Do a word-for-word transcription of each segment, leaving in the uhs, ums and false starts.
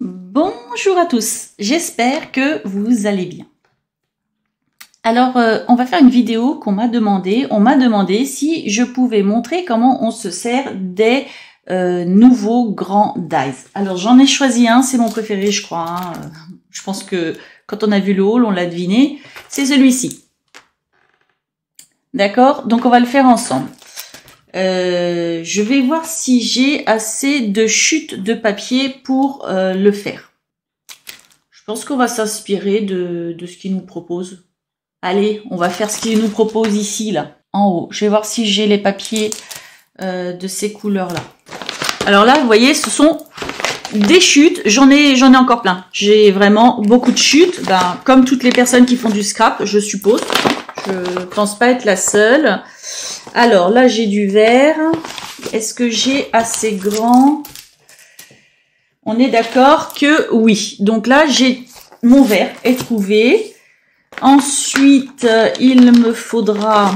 Bonjour à tous, j'espère que vous allez bien. Alors, euh, on va faire une vidéo qu'on m'a demandé. On m'a demandé si je pouvais montrer comment on se sert des euh, nouveaux grands dies. Alors, j'en ai choisi un, c'est mon préféré, je crois. Hein. Je pense que quand on a vu le haul, on l'a deviné. C'est celui-ci. D'accord? Donc, on va le faire ensemble. Euh, je vais voir si j'ai assez de chutes de papier pour euh, le faire. Je pense qu'on va s'inspirer de, de ce qu'il nous propose. Allez, on va faire ce qu'il nous propose ici, là, en haut. Je vais voir si j'ai les papiers euh, de ces couleurs-là. Alors là, vous voyez, ce sont des chutes. J'en ai, j'en ai encore plein. J'ai vraiment beaucoup de chutes. Ben, comme toutes les personnes qui font du scrap, je suppose. Je pense pas être la seule. Alors là, j'ai du vert. Est-ce que j'ai assez grand? On est d'accord que oui. Donc là, j'ai mon vert est trouvé. Ensuite, il me faudra...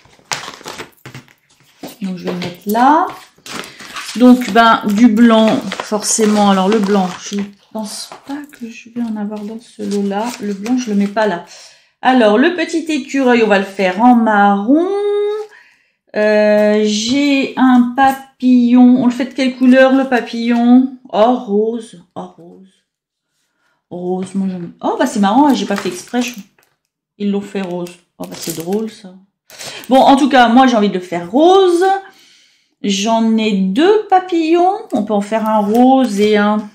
Donc, je vais le mettre là. Donc, ben, du blanc, forcément. Alors, le blanc, je ne pense pas que je vais en avoir dans ce lot-là. Le blanc, je ne le mets pas là. Alors, le petit écureuil, on va le faire en marron. Euh, j'ai un papillon. On le fait de quelle couleur, le papillon? Oh, rose. Oh, rose. Rose, moi j'aime. Oh, bah c'est marrant, j'ai pas fait exprès. Je... Ils l'ont fait rose. Oh, bah c'est drôle, ça. Bon, en tout cas, moi j'ai envie de le faire rose. J'en ai deux papillons. On peut en faire un rose et un...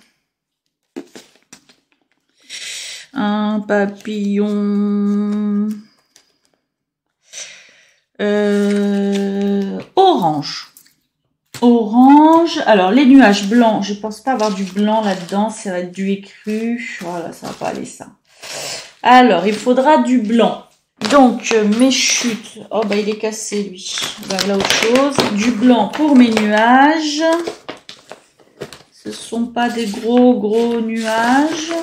Un papillon... Euh, orange. Orange. Alors, les nuages blancs. Je pense pas avoir du blanc là-dedans. Ça va être du écru. Voilà, ça va pas aller, ça. Alors, il faudra du blanc. Donc, mes chutes. Oh, bah, il est cassé, lui. Voilà autre chose. Du blanc pour mes nuages. Ce sont pas des gros, gros nuages.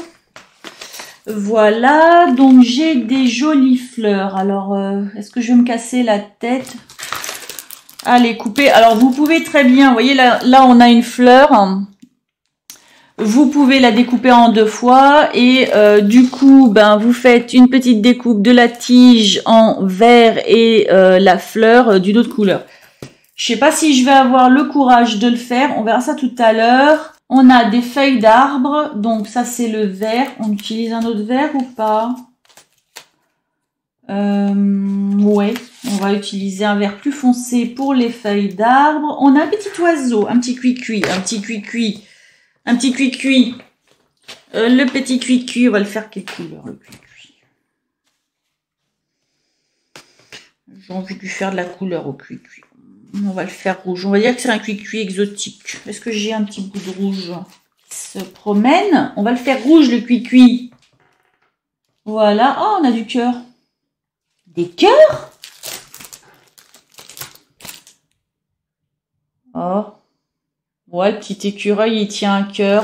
Voilà, donc j'ai des jolies fleurs. Alors, euh, est-ce que je vais me casser la tête? Allez, couper. Alors, vous pouvez très bien, vous voyez, là, là, on a une fleur. Vous pouvez la découper en deux fois. Et euh, du coup, ben, vous faites une petite découpe de la tige en vert et euh, la fleur euh, d'une autre couleur. Je sais pas si je vais avoir le courage de le faire. On verra ça tout à l'heure. On a des feuilles d'arbre, donc ça c'est le vert. On utilise un autre vert ou pas? euh, Ouais, on va utiliser un vert plus foncé pour les feuilles d'arbre. On a un petit oiseau, un petit cuicui, un petit cuicui, un petit cuicui. Euh, le petit cuicui, on va le faire quelle couleur le cuicui? J'ai envie de lui faire de la couleur au cuicui. On va le faire rouge. On va dire que c'est un cuicui exotique. Est-ce que j'ai un petit bout de rouge qui se promène? On va le faire rouge, le cuicui. Voilà. Oh, on a du cœur. Des cœurs? Oh. Ouais, le petit écureuil, il tient un cœur.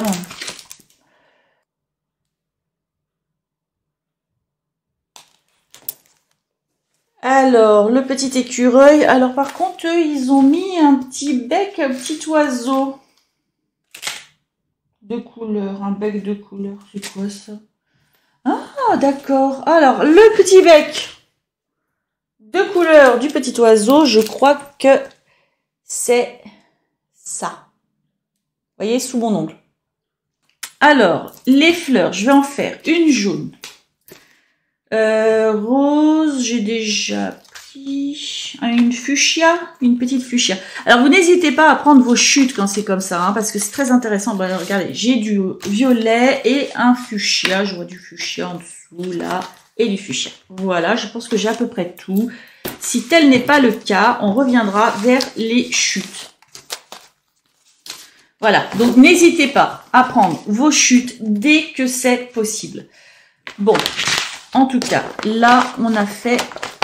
Alors, le petit écureuil. Alors, par contre, eux, ils ont mis un petit bec, un petit oiseau. De couleur, un bec de couleur. C'est quoi ça? Ah, d'accord. Alors, le petit bec de couleur du petit oiseau, je crois que c'est ça. Vous voyez, sous mon ongle. Alors, les fleurs, je vais en faire une jaune. Euh, rose, j'ai déjà pris une fuchsia, une petite fuchsia. Alors, vous n'hésitez pas à prendre vos chutes quand c'est comme ça, hein, parce que c'est très intéressant. Bon, alors, regardez, j'ai du violet et un fuchsia. Je vois du fuchsia en dessous, là, et du fuchsia. Voilà, je pense que j'ai à peu près tout. Si tel n'est pas le cas, on reviendra vers les chutes. Voilà, donc n'hésitez pas à prendre vos chutes dès que c'est possible. Bon. En tout cas, là, on a fait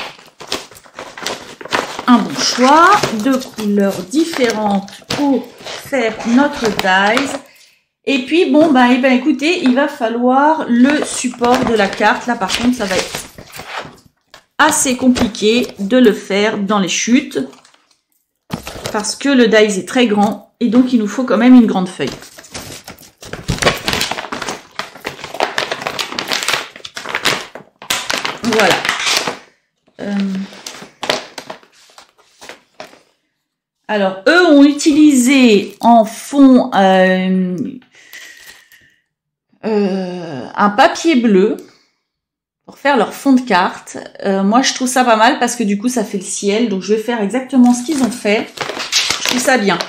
un bon choix de couleurs différentes pour faire notre dies. Et puis, bon, ben, eh ben, écoutez, il va falloir le support de la carte. Là, par contre, ça va être assez compliqué de le faire dans les chutes parce que le dies est très grand et donc il nous faut quand même une grande feuille. Voilà. Euh... Alors, eux ont utilisé en fond euh, euh, un papier bleu pour faire leur fond de carte. Euh, moi, je trouve ça pas mal parce que du coup, ça fait le ciel. Donc, je vais faire exactement ce qu'ils ont fait. Je trouve ça bien.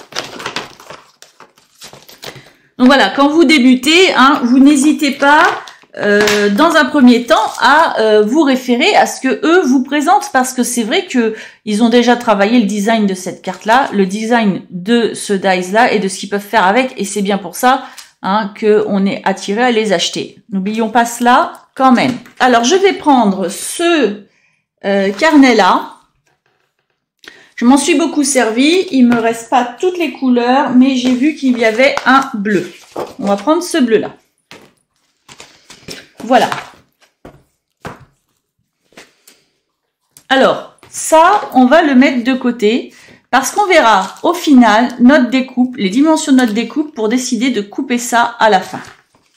Donc, voilà, quand vous débutez, hein, vous n'hésitez pas... Euh, dans un premier temps à euh, vous référer à ce que eux vous présentent, parce que c'est vrai que ils ont déjà travaillé le design de cette carte là, le design de ce dice là et de ce qu'ils peuvent faire avec, et c'est bien pour ça hein, que on est attiré à les acheter. N'oublions pas cela quand même. Alors je vais prendre ce euh, carnet là. Je m'en suis beaucoup servi, il me reste pas toutes les couleurs, mais j'ai vu qu'il y avait un bleu. On va prendre ce bleu là. Voilà. Alors, ça, on va le mettre de côté parce qu'on verra au final notre découpe, les dimensions de notre découpe pour décider de couper ça à la fin.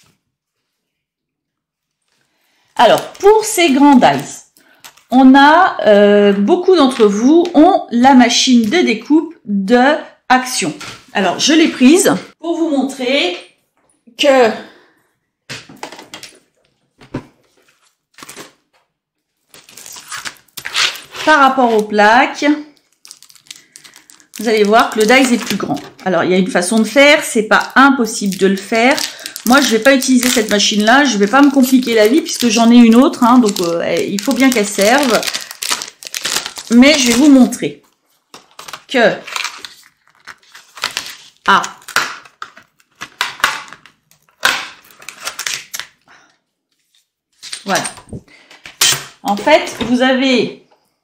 Alors, pour ces grands dice, on a, euh, beaucoup d'entre vous ont la machine de découpe de Action. Alors, je l'ai prise pour vous montrer que... Par rapport aux plaques, vous allez voir que le dice est plus grand. Alors, il y a une façon de faire, c'est pas impossible de le faire. Moi, je vais pas utiliser cette machine-là, je vais pas me compliquer la vie puisque j'en ai une autre, hein, donc euh, il faut bien qu'elle serve. Mais je vais vous montrer que... Ah, voilà. En fait, vous avez...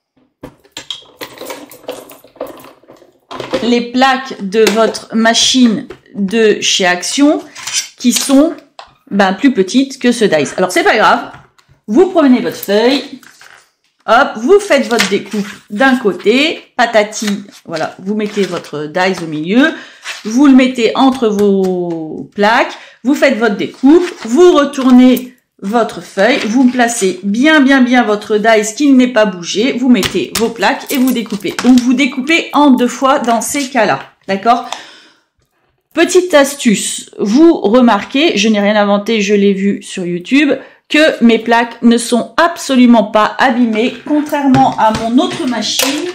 les plaques de votre machine de chez Action qui sont ben, plus petites que ce dice. Alors, c'est pas grave. Vous prenez votre feuille. Hop, vous faites votre découpe d'un côté. Patati, voilà. Vous mettez votre dice au milieu. Vous le mettez entre vos plaques. Vous faites votre découpe. Vous retournez votre feuille, vous placez bien bien bien votre dice qui n'est pas bougé, vous mettez vos plaques et vous découpez. Donc vous découpez en deux fois dans ces cas-là, d'accord? Petite astuce, vous remarquez, je n'ai rien inventé, je l'ai vu sur YouTube, que mes plaques ne sont absolument pas abîmées, contrairement à mon autre machine.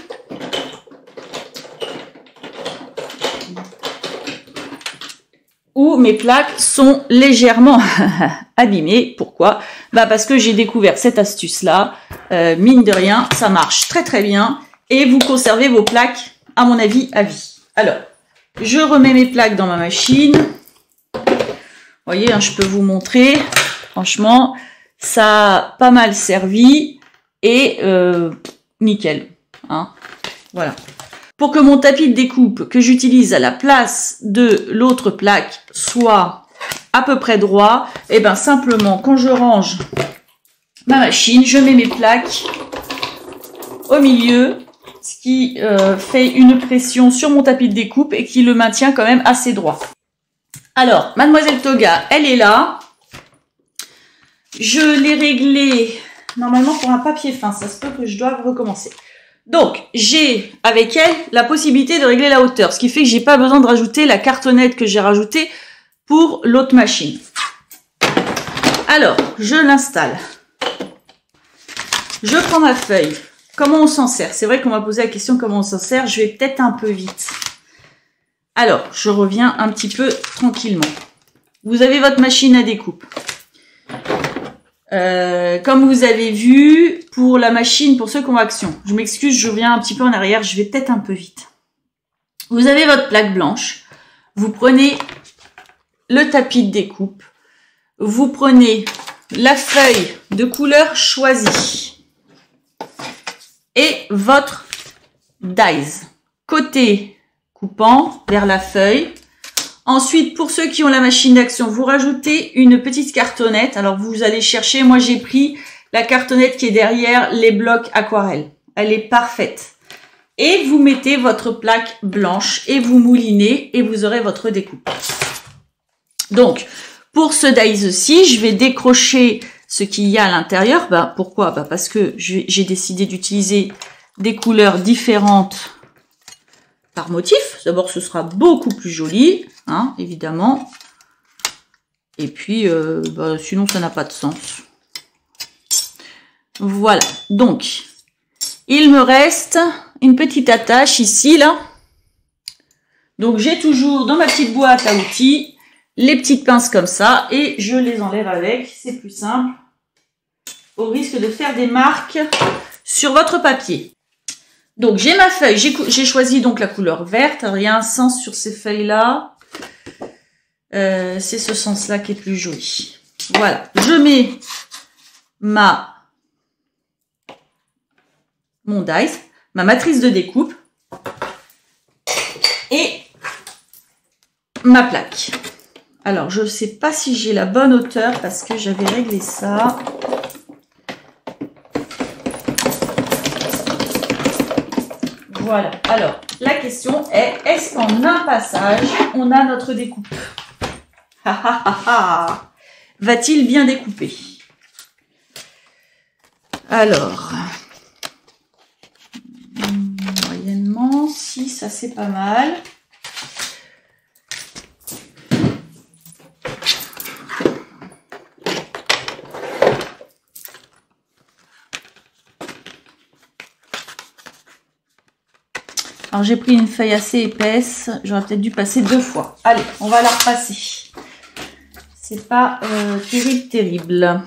Où mes plaques sont légèrement abîmées. Pourquoi? Bah parce que j'ai découvert cette astuce-là. Euh, mine de rien, ça marche très très bien. Et vous conservez vos plaques, à mon avis, à vie. Alors, je remets mes plaques dans ma machine. Vous voyez, hein, je peux vous montrer. Franchement, ça a pas mal servi. Et euh, nickel. Hein, voilà. Pour que mon tapis de découpe que j'utilise à la place de l'autre plaque soit à peu près droit, et bien simplement quand je range ma machine, je mets mes plaques au milieu, ce qui euh, fait une pression sur mon tapis de découpe et qui le maintient quand même assez droit. Alors, Mademoiselle Toga, elle est là. Je l'ai réglé normalement pour un papier fin, ça se peut que je doive recommencer. Donc, j'ai avec elle la possibilité de régler la hauteur, ce qui fait que j'ai pas besoin de rajouter la cartonnette que j'ai rajoutée pour l'autre machine. Alors, je l'installe. Je prends ma feuille. Comment on s'en sert? C'est vrai qu'on m'a posé la question comment on s'en sert. Je vais peut-être un peu vite. Alors, je reviens un petit peu tranquillement. Vous avez votre machine à découpe. Euh, comme vous avez vu, pour la machine, pour ceux qui ont Action, je m'excuse, je reviens un petit peu en arrière, je vais peut-être un peu vite. Vous avez votre plaque blanche, vous prenez le tapis de découpe, vous prenez la feuille de couleur choisie et votre dice. Côté coupant vers la feuille. Ensuite, pour ceux qui ont la machine d'Action, vous rajoutez une petite cartonnette. Alors, vous allez chercher. Moi, j'ai pris la cartonnette qui est derrière les blocs aquarelle. Elle est parfaite. Et vous mettez votre plaque blanche et vous moulinez et vous aurez votre découpe. Donc, pour ce dice-ci, je vais décrocher ce qu'il y a à l'intérieur. Bah, pourquoi? Bah, parce que j'ai décidé d'utiliser des couleurs différentes par motif. D'abord, ce sera beaucoup plus joli, hein, évidemment. Et puis, euh, bah, sinon, ça n'a pas de sens. Voilà. Donc, il me reste une petite attache ici, là. Donc, j'ai toujours dans ma petite boîte à outils les petites pinces comme ça. Et je les enlève avec. C'est plus simple. Au risque de faire des marques sur votre papier. Donc, j'ai ma feuille. J'ai choisi donc la couleur verte. Alors, il y a un sens sur ces feuilles-là. Euh, c'est ce sens-là qui est plus joli. Voilà. Je mets ma mon dies, ma matrice de découpe et ma plaque. Alors, je ne sais pas si j'ai la bonne hauteur parce que j'avais réglé ça. Voilà. Alors, la question est, est-ce qu'en un passage, on a notre découpe? Va-t-il bien découper? Alors, moyennement, si, ça c'est pas mal. Alors, j'ai pris une feuille assez épaisse. J'aurais peut-être dû passer deux fois. Allez, on va la repasser. C'est pas euh, terrible, terrible.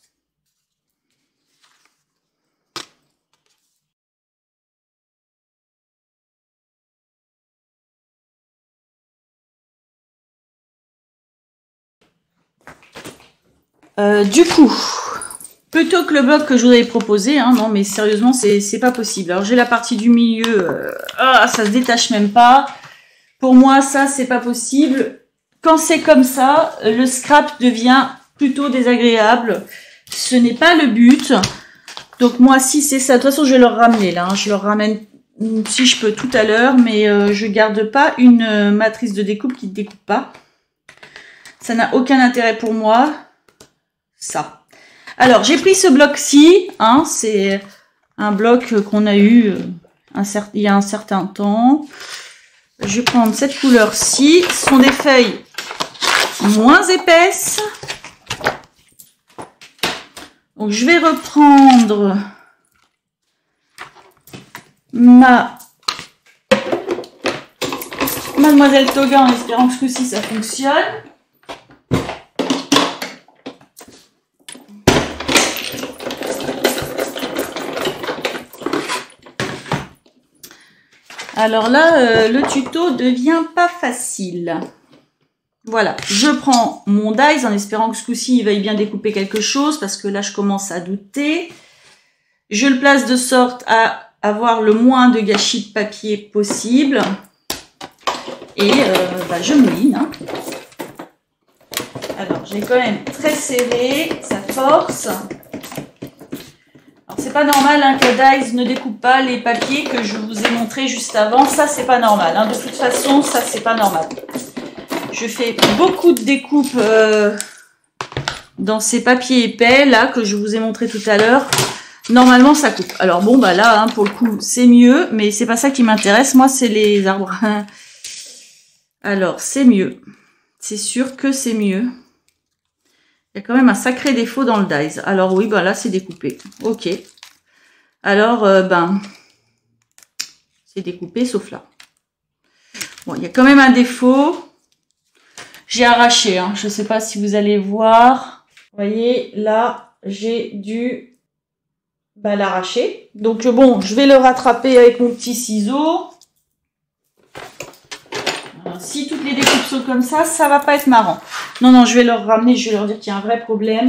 Euh, du coup, plutôt que le bloc que je vous avais proposé, hein, non mais sérieusement, c'est pas possible. Alors j'ai la partie du milieu, euh, ah, ça se détache même pas. Pour moi, ça, c'est pas possible. Quand c'est comme ça, le scrap devient plutôt désagréable. Ce n'est pas le but. Donc moi, si c'est ça, de toute façon, je vais leur ramener là. Hein. Je leur ramène si je peux tout à l'heure, mais euh, je garde pas une euh, matrice de découpe qui ne découpe pas. Ça n'a aucun intérêt pour moi. Ça. Alors, j'ai pris ce bloc-ci. Hein, c'est un bloc qu'on a eu euh, un il y a un certain temps. Je vais prendre cette couleur-ci. Ce sont des feuilles moins épaisses. Donc, je vais reprendre ma Mademoiselle Toga en espérant que ce coup-ci, ça fonctionne. Alors là, euh, le tuto devient pas facile. Voilà, je prends mon dies en espérant que ce coup-ci, il veuille bien découper quelque chose parce que là, je commence à douter. Je le place de sorte à avoir le moins de gâchis de papier possible. Et euh, bah, je mouline. Hein. Alors, j'ai quand même très serré, ça force. Alors, c'est pas normal hein, que dies ne découpe pas les papiers que je vous ai montré juste avant. Ça, c'est pas normal. Hein. De toute façon, ça, c'est pas normal. Je fais beaucoup de découpes euh, dans ces papiers épais, là, que je vous ai montré tout à l'heure. Normalement, ça coupe. Alors, bon, bah là, hein, pour le coup, c'est mieux, mais c'est pas ça qui m'intéresse. Moi, c'est les arbres. Alors, c'est mieux. C'est sûr que c'est mieux. Il y a quand même un sacré défaut dans le dies. Alors, oui, bah là, c'est découpé. Ok. Alors, euh, ben, c'est découpé, sauf là. Bon, il y a quand même un défaut. J'ai arraché, hein. Je ne sais pas si vous allez voir. Vous voyez, là, j'ai dû bah, l'arracher. Donc, bon, je vais le rattraper avec mon petit ciseau. Alors, si toutes les découpes sont comme ça, ça va pas être marrant. Non, non, je vais leur ramener, je vais leur dire qu'il y a un vrai problème.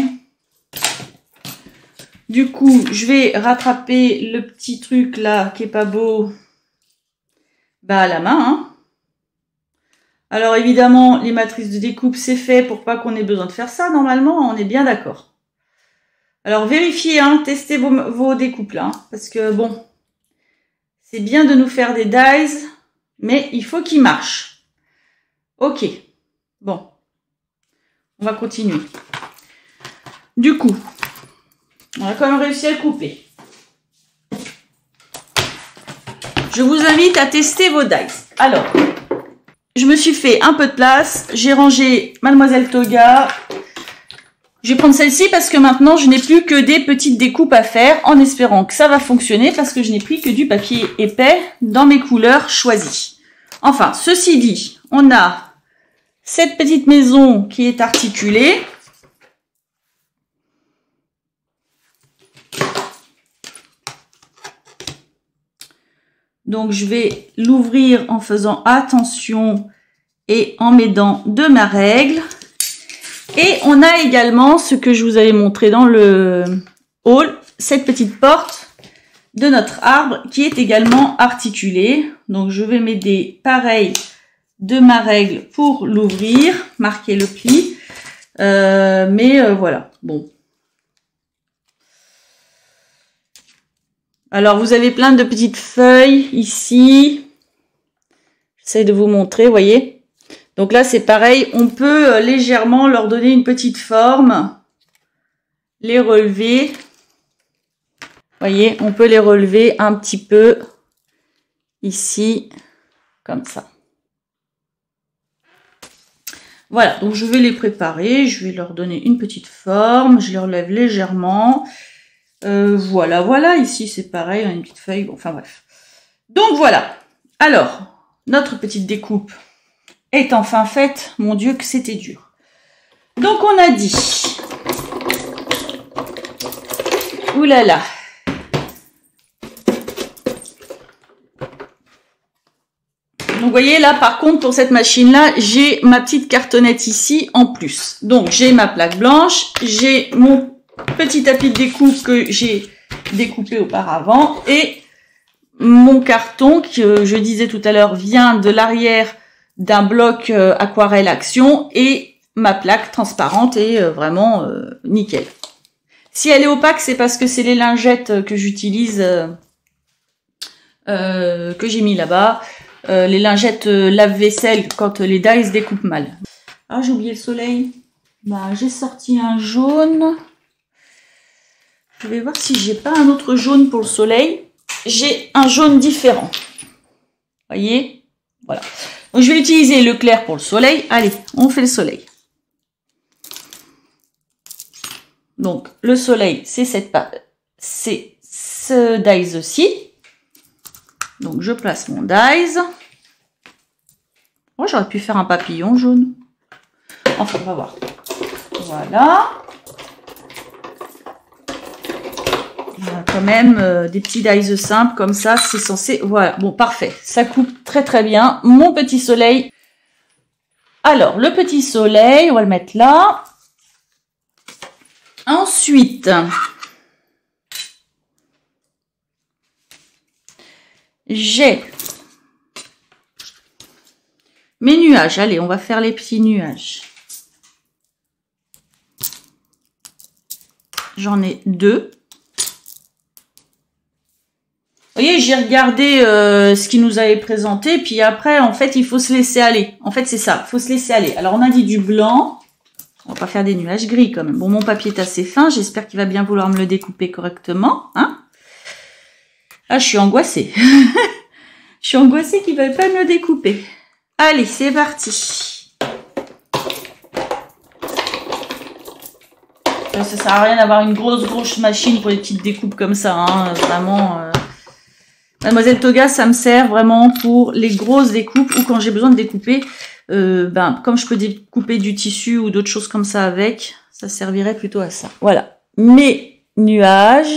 Du coup, je vais rattraper le petit truc là, qui est pas beau, bah, à la main, hein. Alors évidemment, les matrices de découpe, c'est fait pour pas qu'on ait besoin de faire ça. Normalement, on est bien d'accord. Alors vérifiez, hein, testez vos, vos découpes là. Hein, parce que bon, c'est bien de nous faire des dies, mais il faut qu'ils marchent. Ok, bon, on va continuer. Du coup, On a quand même réussi à le couper. Je vous invite à tester vos dies. Alors, je me suis fait un peu de place. J'ai rangé Mademoiselle Toga. Je vais prendre celle-ci parce que maintenant, je n'ai plus que des petites découpes à faire en espérant que ça va fonctionner parce que je n'ai pris que du papier épais dans mes couleurs choisies. Enfin, ceci dit, on a cette petite maison qui est articulée. Donc, je vais l'ouvrir en faisant attention et en m'aidant de ma règle. Et on a également ce que je vous avais montré dans le haul, cette petite porte de notre arbre qui est également articulée. Donc, je vais m'aider pareil de ma règle pour l'ouvrir, marquer le pli. Euh, mais euh, voilà, bon. Alors, vous avez plein de petites feuilles ici. J'essaie de vous montrer, vous voyez. Donc là, c'est pareil. On peut légèrement leur donner une petite forme. Les relever. Vous voyez, on peut les relever un petit peu ici, comme ça. Voilà, donc je vais les préparer. Je vais leur donner une petite forme. Je les relève légèrement. Euh, voilà, voilà, ici c'est pareil, on a une petite feuille, bon, enfin bref. Donc voilà, alors, notre petite découpe est enfin faite, mon Dieu que c'était dur. Donc on a dit, oulala, donc vous voyez là par contre pour cette machine là, j'ai ma petite cartonnette ici en plus. Donc j'ai ma plaque blanche, j'ai mon petit tapis de découpe que j'ai découpé auparavant et mon carton que je disais tout à l'heure vient de l'arrière d'un bloc euh, aquarelle action et ma plaque transparente est euh, vraiment euh, nickel. Si elle est opaque, c'est parce que c'est les lingettes que j'utilise euh, euh, que j'ai mis là-bas, euh, les lingettes euh, lave-vaisselle quand les dies se découpent mal. Ah, j'ai oublié le soleil. Bah, j'ai sorti un jaune. Je vais voir si j'ai pas un autre jaune pour le soleil. J'ai un jaune différent. Voyez, voilà. Donc je vais utiliser le clair pour le soleil. Allez, on fait le soleil. Donc le soleil, c'est cette c'est ce dies aussi. Donc je place mon dies. Oh, j'aurais pu faire un papillon jaune. Enfin, on va voir. Voilà. Quand même euh, des petits dies simples comme ça, c'est censé, voilà, bon parfait, ça coupe très très bien. Mon petit soleil, alors le petit soleil, on va le mettre là. Ensuite, j'ai mes nuages. Allez, on va faire les petits nuages. J'en ai deux. Vous voyez, j'ai regardé euh, ce qu'il nous avait présenté, puis après, en fait, il faut se laisser aller. En fait, c'est ça, il faut se laisser aller. Alors, on a dit du blanc. On va pas faire des nuages gris quand même. Bon, mon papier est assez fin, j'espère qu'il va bien vouloir me le découper correctement. Hein, ah, je suis angoissée. Je suis angoissée qu'il ne veuille pas me le découper. Allez, c'est parti. Ça sert à rien d'avoir une grosse, grosse machine pour les petites découpes comme ça. Hein, vraiment... Euh... Mademoiselle Toga, ça me sert vraiment pour les grosses découpes ou quand j'ai besoin de découper, euh, ben, comme je peux découper du tissu ou d'autres choses comme ça avec, ça servirait plutôt à ça. Voilà, mes nuages.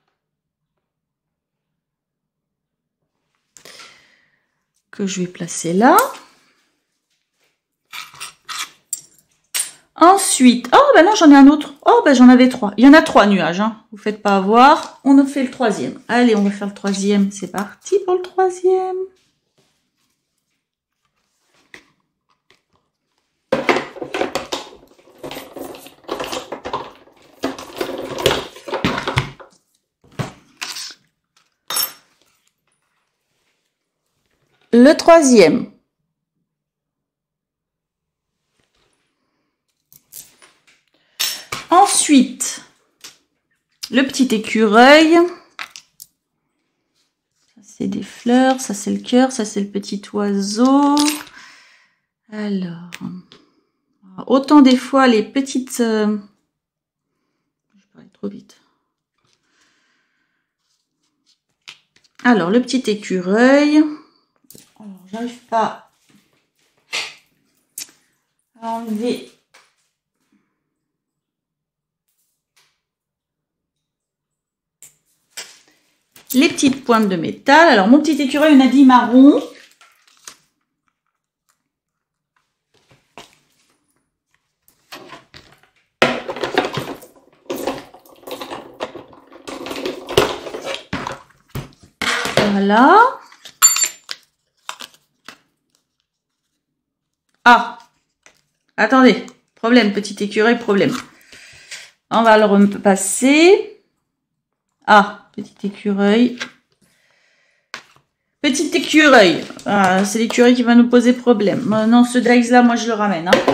Que je vais placer là. Ensuite, oh ben non, j'en ai un autre. Oh ben j'en avais trois. Il y en a trois nuages, hein. Vous faites pas avoir. On a fait le troisième. Allez, on va faire le troisième. C'est parti pour le troisième. Le troisième. Ensuite, le petit écureuil. Ça, c'est des fleurs. Ça, c'est le cœur. Ça, c'est le petit oiseau. Alors, autant des fois, les petites... Euh... Je parlais trop vite. Alors, le petit écureuil. Alors, j'arrive pas à enlever... les petites pointes de métal. Alors, mon petit écureuil, on a dit marron. Voilà. Ah, attendez. Problème, petit écureuil, problème. On va le repasser. Ah, petit écureuil. Petit écureuil. Ah, c'est l'écureuil qui va nous poser problème. Euh, non, ce dice là, moi je le ramène. Hein.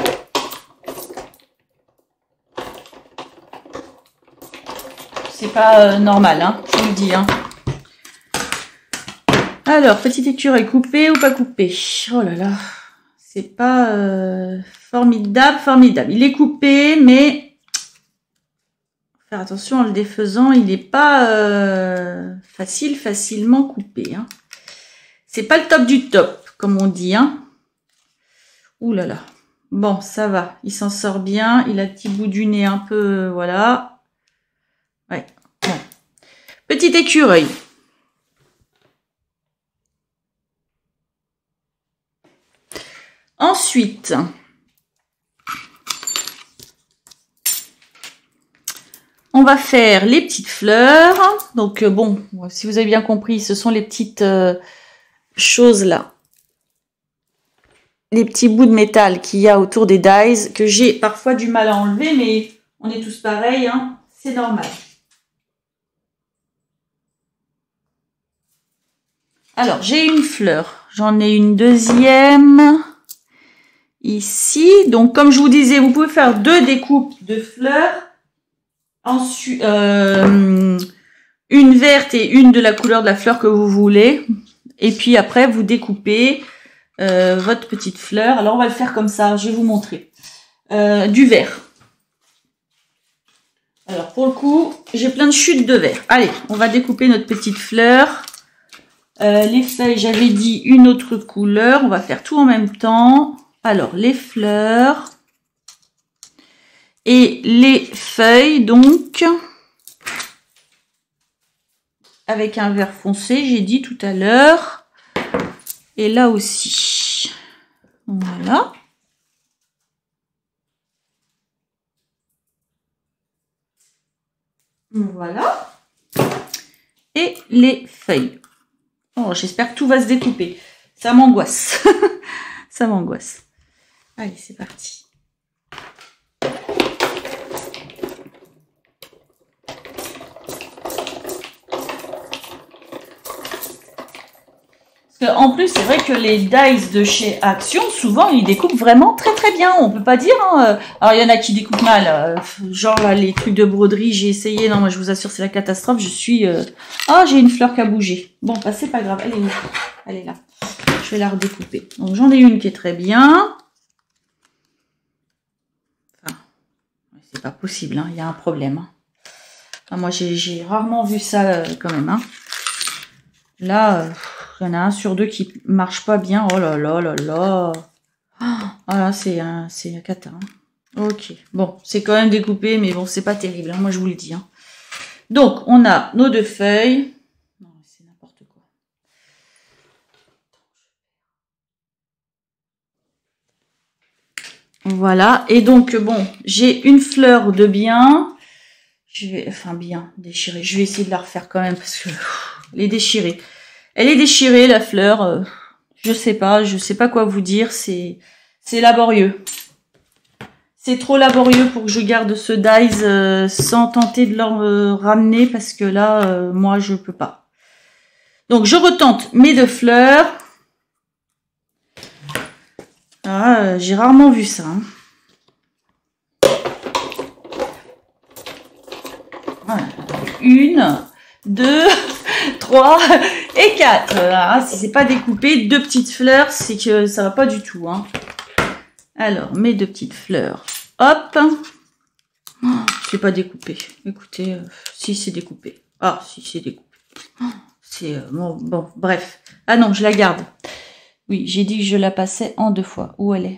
C'est pas euh, normal, hein, je vous le dis. Hein. Alors, petit écureuil, coupé ou pas coupé? Oh là là. C'est pas euh, formidable, formidable. Il est coupé, mais... Faire attention en le défaisant, il n'est pas euh, facile, facilement coupé. Hein. C'est pas le top du top, comme on dit. Hein. Ouh là là. Bon, ça va. Il s'en sort bien. Il a le petit bout du nez un peu... Voilà. Ouais. Bon. Petit écureuil. Ensuite... on va faire les petites fleurs. Donc, euh, bon, si vous avez bien compris, ce sont les petites euh, choses là. Les petits bouts de métal qu'il y a autour des dies, que j'ai parfois du mal à enlever, mais on est tous pareils, hein, c'est normal. Alors, j'ai une fleur. J'en ai une deuxième ici. Donc, comme je vous disais, vous pouvez faire deux découpes de fleurs. Ensuite, euh, une verte et une de la couleur de la fleur que vous voulez. Et puis après, vous découpez euh, votre petite fleur. Alors, on va le faire comme ça. Je vais vous montrer. Euh, du vert. Alors, pour le coup, j'ai plein de chutes de vert. Allez, on va découper notre petite fleur. Euh, les feuilles, j'avais dit une autre couleur. On va faire tout en même temps. Alors, les fleurs... Et les feuilles, donc, avec un vert foncé, j'ai dit tout à l'heure. Et là aussi. Voilà. Voilà. Et les feuilles. Oh, j'espère que tout va se découper. Ça m'angoisse. Ça m'angoisse. Allez, c'est parti. En plus, c'est vrai que les dies de chez Action, souvent, ils découpent vraiment très très bien. On peut pas dire. Hein. Alors, il y en a qui découpent mal. Euh, genre, là, les trucs de broderie, j'ai essayé. Non, moi, je vous assure, c'est la catastrophe. Je suis... Euh... Oh, j'ai une fleur qui a bougé. Bon, bah, c'est pas grave. Elle est où? Elle est là. Je vais la redécouper. Donc, j'en ai une qui est très bien. Enfin, c'est pas possible. Hein. Il y a un problème. Hein. Enfin, moi, j'ai rarement vu ça euh, quand même. Hein. Là... Euh... Il y en a un sur deux qui marche pas bien. Oh là là là là. Voilà, c'est un, c'est un cata. Hein. Ok. Bon, c'est quand même découpé, mais bon, c'est pas terrible. Hein, moi, je vous le dis. Hein. Donc, on a nos deux feuilles. Non, c'est n'importe quoi. Voilà. Et donc, bon, j'ai une fleur de bien. Je vais, enfin, bien déchirée. Je vais essayer de la refaire quand même parce que pff, elle est déchirée. Elle est déchirée, la fleur. Euh, je sais pas, je sais pas quoi vous dire. C'est, c'est laborieux. C'est trop laborieux pour que je garde ce dies euh, sans tenter de leur euh, ramener parce que là, euh, moi, je peux pas. Donc, je retente mes deux fleurs. Ah, euh, j'ai rarement vu ça. Hein. Voilà. une, deux, trois et quatre. Ah, si c'est pas découpé, deux petites fleurs, c'est que ça va pas du tout. Hein. Alors, mes deux petites fleurs. Hop. Oh, c'est pas découpé. Écoutez, euh, si c'est découpé. Ah, si c'est découpé. Oh, c'est euh, bon, bon, bref. Ah non, je la garde. Oui, j'ai dit que je la passais en deux fois. Où elle est?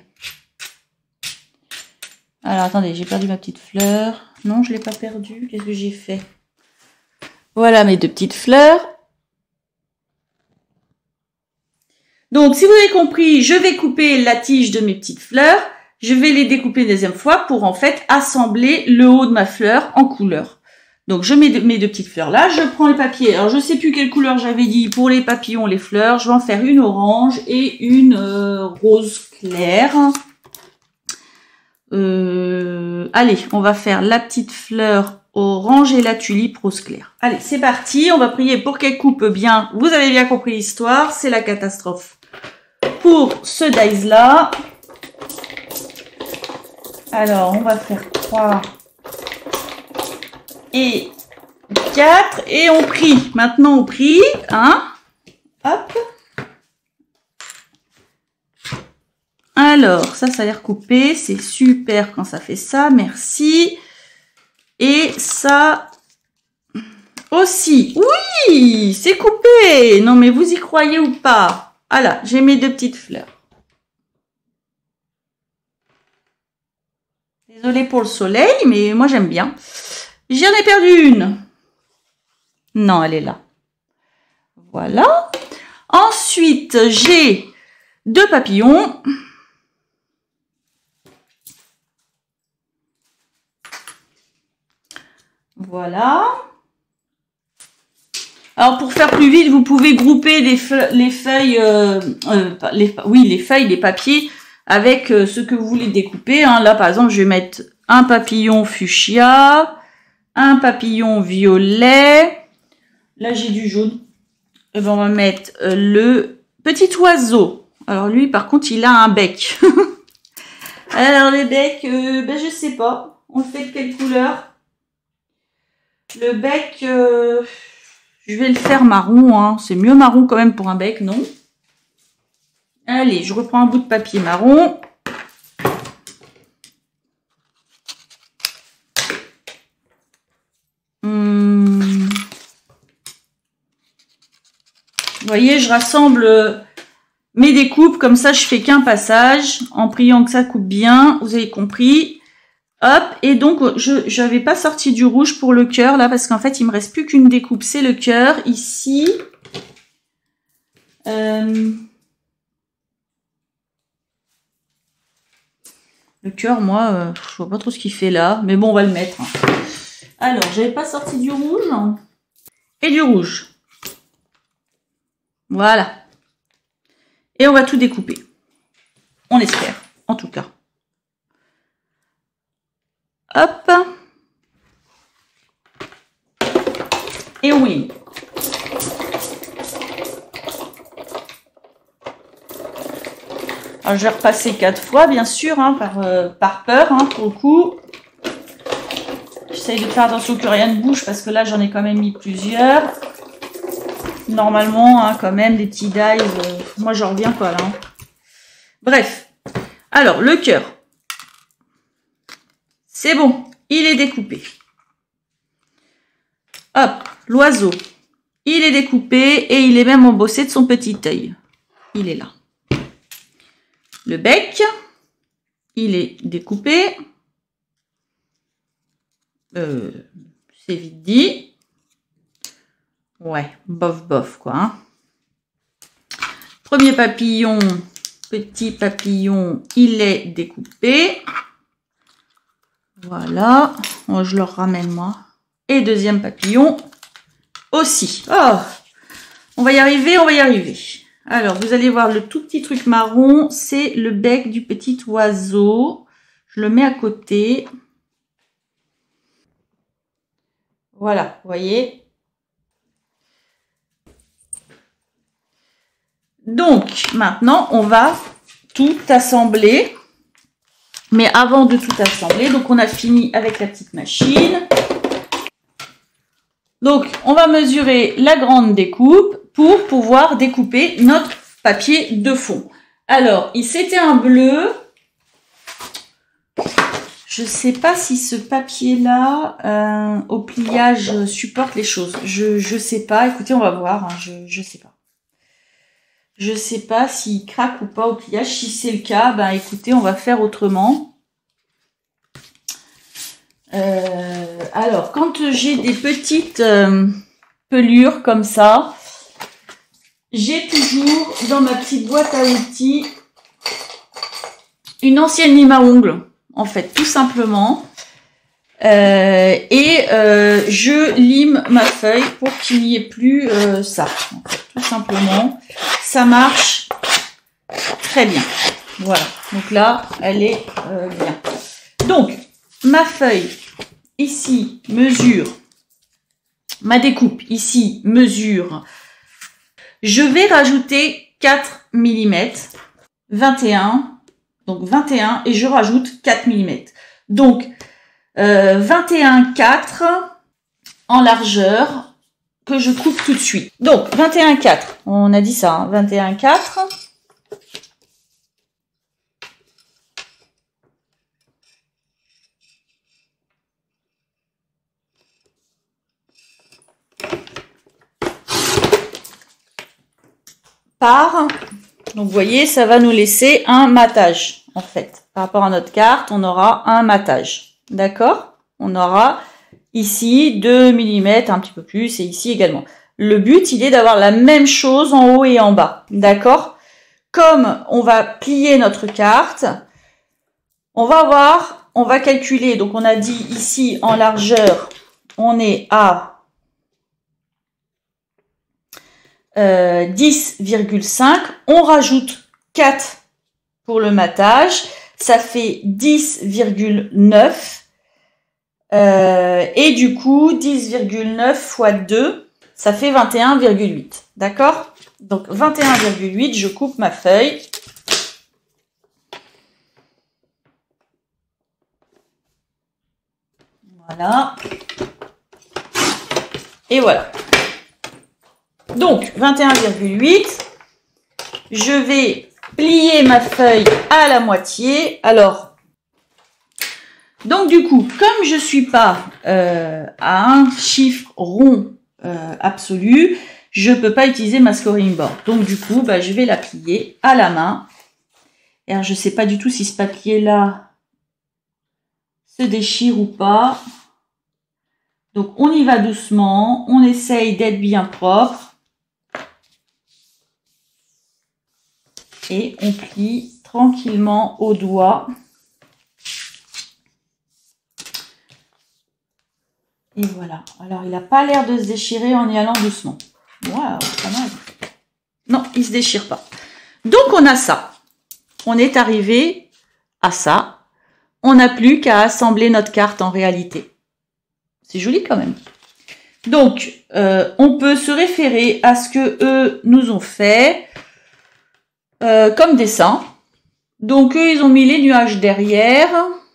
Alors, attendez, j'ai perdu ma petite fleur. Non, je l'ai pas perdue. Qu'est-ce que j'ai fait? Voilà mes deux petites fleurs. Donc, si vous avez compris, je vais couper la tige de mes petites fleurs. Je vais les découper une deuxième fois pour en fait assembler le haut de ma fleur en couleur. Donc, je mets mes deux petites fleurs là. Je prends le papier. Alors, je sais plus quelle couleur j'avais dit pour les papillons, les fleurs. Je vais en faire une orange et une euh, rose claire. Euh, allez, on va faire la petite fleur orange et la tulipe rose clair. Allez, c'est parti. On va prier pour qu'elle coupe bien. Vous avez bien compris l'histoire. C'est la catastrophe pour ce dies là. Alors, on va faire trois et quatre et on prie. Maintenant, on prie. Hein? Hop. Alors, ça, ça a l'air coupé. C'est super quand ça fait ça. Merci. Et ça aussi. Oui, c'est coupé. Non, mais vous y croyez ou pas? Voilà, j'ai mes deux petites fleurs. Désolée pour le soleil, mais moi, j'aime bien. J'en ai perdu une. Non, elle est là. Voilà. Ensuite, j'ai deux papillons. Voilà. Alors, pour faire plus vite, vous pouvez grouper les, fe les feuilles, euh, euh, les, oui, les feuilles, les papiers avec euh, ce que vous voulez découper. Hein. Là, par exemple, je vais mettre un papillon fuchsia, un papillon violet. Là, j'ai du jaune. Et ben, on va mettre euh, le petit oiseau. Alors, lui, par contre, il a un bec. Alors, les becs, euh, ben, je sais pas. On le fait de quelle couleur? Le bec, euh, je vais le faire marron. Hein. C'est mieux marron quand même pour un bec, non? Allez, je reprends un bout de papier marron. Hum. Vous voyez, je rassemble mes découpes. Comme ça, je fais qu'un passage en priant que ça coupe bien. Vous avez compris. Hop, et donc je n'avais pas sorti du rouge pour le cœur là parce qu'en fait il me reste plus qu'une découpe, c'est le cœur ici. Euh... Le cœur, moi, euh, je vois pas trop ce qu'il fait là, mais bon on va le mettre. Alors j'avais pas sorti du rouge et du rouge. Voilà. Et on va tout découper. On espère, en tout cas. Hop. Et oui. Alors, je vais repasser quatre fois, bien sûr, hein, par, euh, par peur, hein, pour le coup. J'essaye de faire attention que rien ne bouge, parce que là, j'en ai quand même mis plusieurs. Normalement, hein, quand même, des petits dies, euh, moi, j'en reviens pas, là. Hein. Bref. Alors, le cœur. C'est bon, il est découpé. Hop, l'oiseau, il est découpé et il est même embossé de son petit œil. Il est là. Le bec, il est découpé. Euh, c'est vite dit. Ouais, bof, bof, quoi. Hein. Premier papillon, petit papillon, il est découpé. Voilà, oh, je le ramène moi. Et deuxième papillon aussi. Oh, on va y arriver, on va y arriver. Alors, vous allez voir le tout petit truc marron, c'est le bec du petit oiseau. Je le mets à côté. Voilà, vous voyez. Donc, maintenant, on va tout assembler. Mais avant de tout assembler, donc on a fini avec la petite machine. Donc, on va mesurer la grande découpe pour pouvoir découper notre papier de fond. Alors, c'était un bleu. Je ne sais pas si ce papier-là, euh, au pliage, supporte les choses. Je ne sais pas. Écoutez, on va voir. Hein, je ne sais pas. Je ne sais pas s'il craque ou pas au pliage. Si c'est le cas, ben écoutez, on va faire autrement. Euh, alors, quand j'ai des petites euh, pelures comme ça, j'ai toujours dans ma petite boîte à outils une ancienne lime à ongles, en fait, tout simplement. Euh, et euh, je lime ma feuille pour qu'il n'y ait plus euh, ça, en fait, tout simplement. Ça marche très bien. Voilà, donc là, elle est euh, bien. Donc, ma feuille, ici, mesure, ma découpe, ici, mesure. Je vais rajouter quatre millimètres, vingt et un, donc vingt et un, et je rajoute quatre millimètres. Donc, euh, vingt et un virgule quatre en largeur, que je coupe tout de suite. Donc, vingt et un virgule quatre, on a dit ça, hein, vingt et un virgule quatre. Par, donc vous voyez, ça va nous laisser un matage, en fait. Par rapport à notre carte, on aura un matage. D'accord? On aura ici deux millimètres, un petit peu plus, et ici également. Le but, il est d'avoir la même chose en haut et en bas. D'accord? Comme on va plier notre carte, on va avoir, on va calculer, donc on a dit ici en largeur, on est à Euh, dix virgule cinq, on rajoute quatre pour le matage, ça fait dix virgule neuf, euh, et du coup dix virgule neuf fois deux, ça fait vingt et un virgule huit, d'accord? Donc vingt et un virgule huit, je coupe ma feuille. Voilà. Et voilà. Donc, vingt et un virgule huit, je vais plier ma feuille à la moitié. Alors, donc du coup, comme je ne suis pas euh, à un chiffre rond euh, absolu, je ne peux pas utiliser ma scoring board. Donc du coup, bah, je vais la plier à la main. Et alors, je ne sais pas du tout si ce papier-là se déchire ou pas. Donc, on y va doucement. On essaye d'être bien propre. Et on plie tranquillement au doigt. Et voilà. Alors, il n'a pas l'air de se déchirer en y allant doucement. Waouh, pas mal. Non, il ne se déchire pas. Donc, on a ça. On est arrivé à ça. On n'a plus qu'à assembler notre carte en réalité. C'est joli quand même. Donc, euh, on peut se référer à ce que eux nous ont fait euh, comme dessin. Donc, eux, ils ont mis les nuages derrière.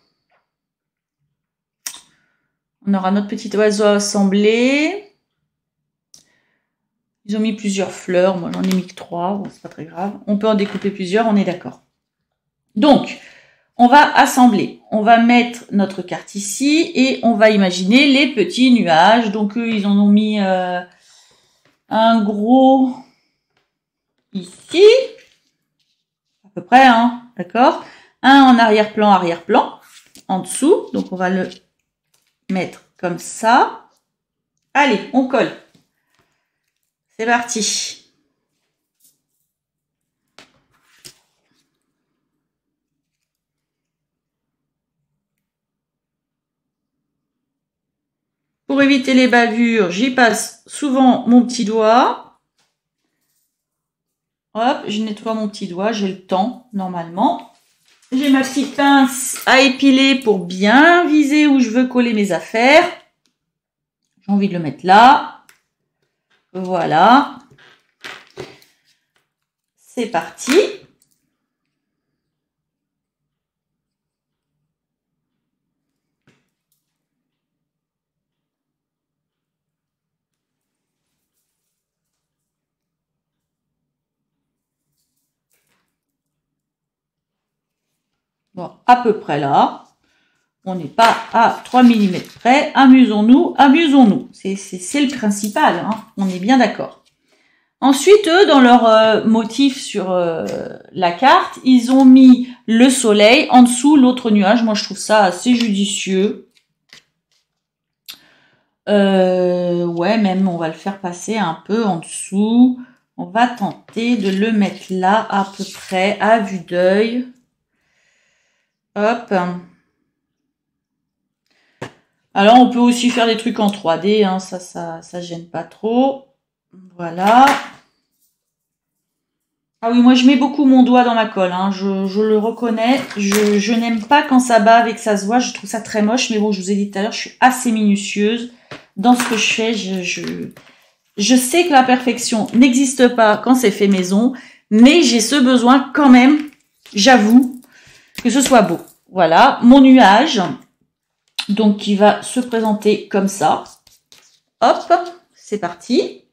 On aura notre petit oiseau assemblé. Ils ont mis plusieurs fleurs. Moi, j'en ai mis que trois. Bon, c'est pas très grave. On peut en découper plusieurs, on est d'accord. Donc, on va assembler. On va mettre notre carte ici et on va imaginer les petits nuages. Donc, eux, ils en ont mis euh, un gros ici. À peu près, hein, d'accord? Un en arrière-plan, arrière-plan, en dessous. Donc, on va le mettre comme ça. Allez, on colle. C'est parti. Pour éviter les bavures, j'y passe souvent mon petit doigt. Hop, je nettoie mon petit doigt, j'ai le temps normalement. J'ai ma petite pince à épiler pour bien viser où je veux coller mes affaires. J'ai envie de le mettre là. Voilà. C'est parti. Bon, à peu près là. On n'est pas à trois millimètres près. Amusons-nous, amusons-nous. C'est le principal, hein. On est bien d'accord. Ensuite, eux, dans leur euh, motif sur euh, la carte, ils ont mis le soleil, en dessous l'autre nuage. Moi, je trouve ça assez judicieux. Euh, ouais, même, on va le faire passer un peu en dessous. On va tenter de le mettre là, à peu près, à vue d'œil. Hop. Alors, on peut aussi faire des trucs en trois D, hein, ça, ça, ça gêne pas trop. Voilà. Ah oui, moi, je mets beaucoup mon doigt dans ma colle, hein, je, je le reconnais. Je, je n'aime pas quand ça bave et que ça se voit, je trouve ça très moche. Mais bon, je vous ai dit tout à l'heure, je suis assez minutieuse dans ce que je fais. Je, je, je sais que la perfection n'existe pas quand c'est fait maison, mais j'ai ce besoin quand même, j'avoue, que ce soit beau. Voilà, mon nuage. Donc, qui va se présenter comme ça. Hop, c'est parti.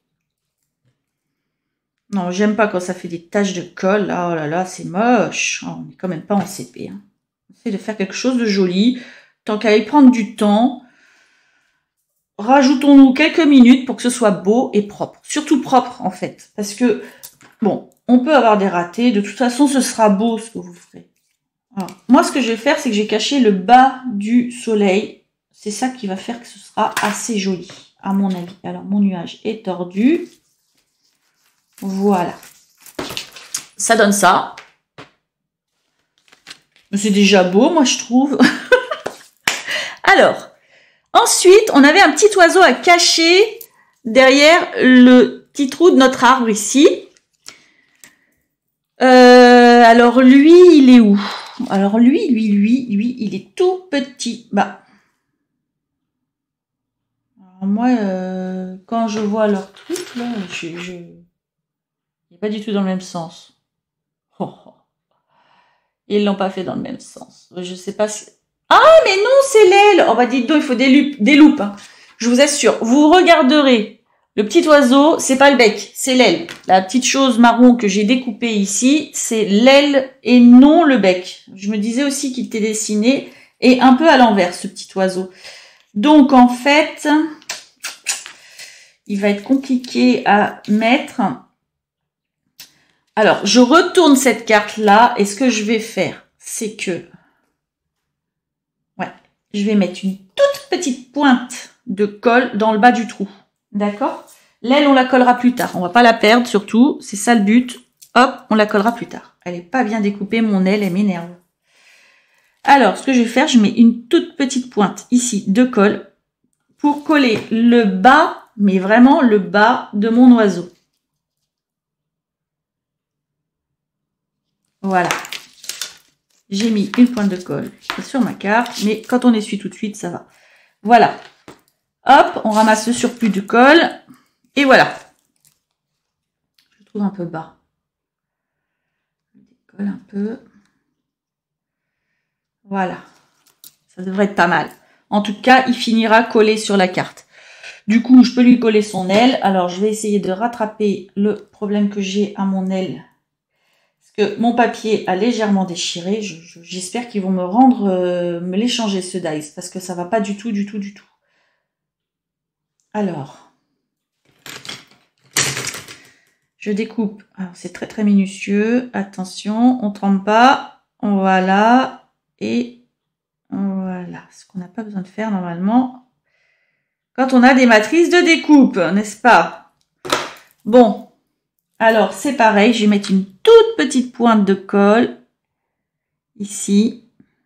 Non, j'aime pas quand ça fait des taches de colle. Oh là là, c'est moche. Oh, on n'est quand même pas en C P. Hein. On essaie de faire quelque chose de joli. Tant qu'à y prendre du temps, rajoutons-nous quelques minutes pour que ce soit beau et propre. Surtout propre, en fait. Parce que, bon, on peut avoir des ratés. De toute façon, ce sera beau ce que vous ferez. Alors, moi, ce que je vais faire, c'est que j'ai caché le bas du soleil. C'est ça qui va faire que ce sera assez joli, à mon avis. Alors, mon nuage est tordu. Voilà. Ça donne ça. C'est déjà beau, moi, je trouve. Alors, ensuite, on avait un petit oiseau à cacher derrière le petit trou de notre arbre ici. Euh, alors, lui, il est où? Alors, lui, lui, lui, lui, il est tout petit. Bah. Alors, moi, euh, quand je vois leur truc, là, je... je... il n'est pas du tout dans le même sens. Oh, oh. Ils l'ont pas fait dans le même sens. Je sais pas si... Ah, mais non, c'est l'aile. Oh, bah, dites donc, il faut des, loupes, des loupes. Hein. Je vous assure. Vous regarderez le petit oiseau, c'est pas le bec, c'est l'aile. La petite chose marron que j'ai découpée ici, c'est l'aile et non le bec. Je me disais aussi qu'il était dessiné et un peu à l'envers, ce petit oiseau. Donc, en fait, il va être compliqué à mettre. Alors, je retourne cette carte-là et ce que je vais faire, c'est que... Ouais, je vais mettre une toute petite pointe de colle dans le bas du trou. D'accord? L'aile, on la collera plus tard. On va pas la perdre, surtout. C'est ça le but. Hop, on la collera plus tard. Elle est pas bien découpée, mon aile, elle m'énerve. Alors, ce que je vais faire, je mets une toute petite pointe ici de colle pour coller le bas, mais vraiment le bas de mon oiseau. Voilà. J'ai mis une pointe de colle sur ma carte, mais quand on essuie tout de suite, ça va. Voilà. Hop, on ramasse le surplus de colle. Et voilà. Je le trouve un peu bas. Je décolle un peu. Voilà. Ça devrait être pas mal. En tout cas, il finira collé sur la carte. Du coup, je peux lui coller son aile. Alors, je vais essayer de rattraper le problème que j'ai à mon aile. Parce que mon papier a légèrement déchiré. J'espère je, je, qu'ils vont me rendre, euh, me l'échanger ce dice. Parce que ça va pas du tout, du tout, du tout. Alors, je découpe. C'est très, très minutieux. Attention, on ne trempe pas. Voilà. Et voilà. Ce qu'on n'a pas besoin de faire normalement quand on a des matrices de découpe, n'est-ce pas? Bon. Alors, c'est pareil. Je vais mettre une toute petite pointe de colle ici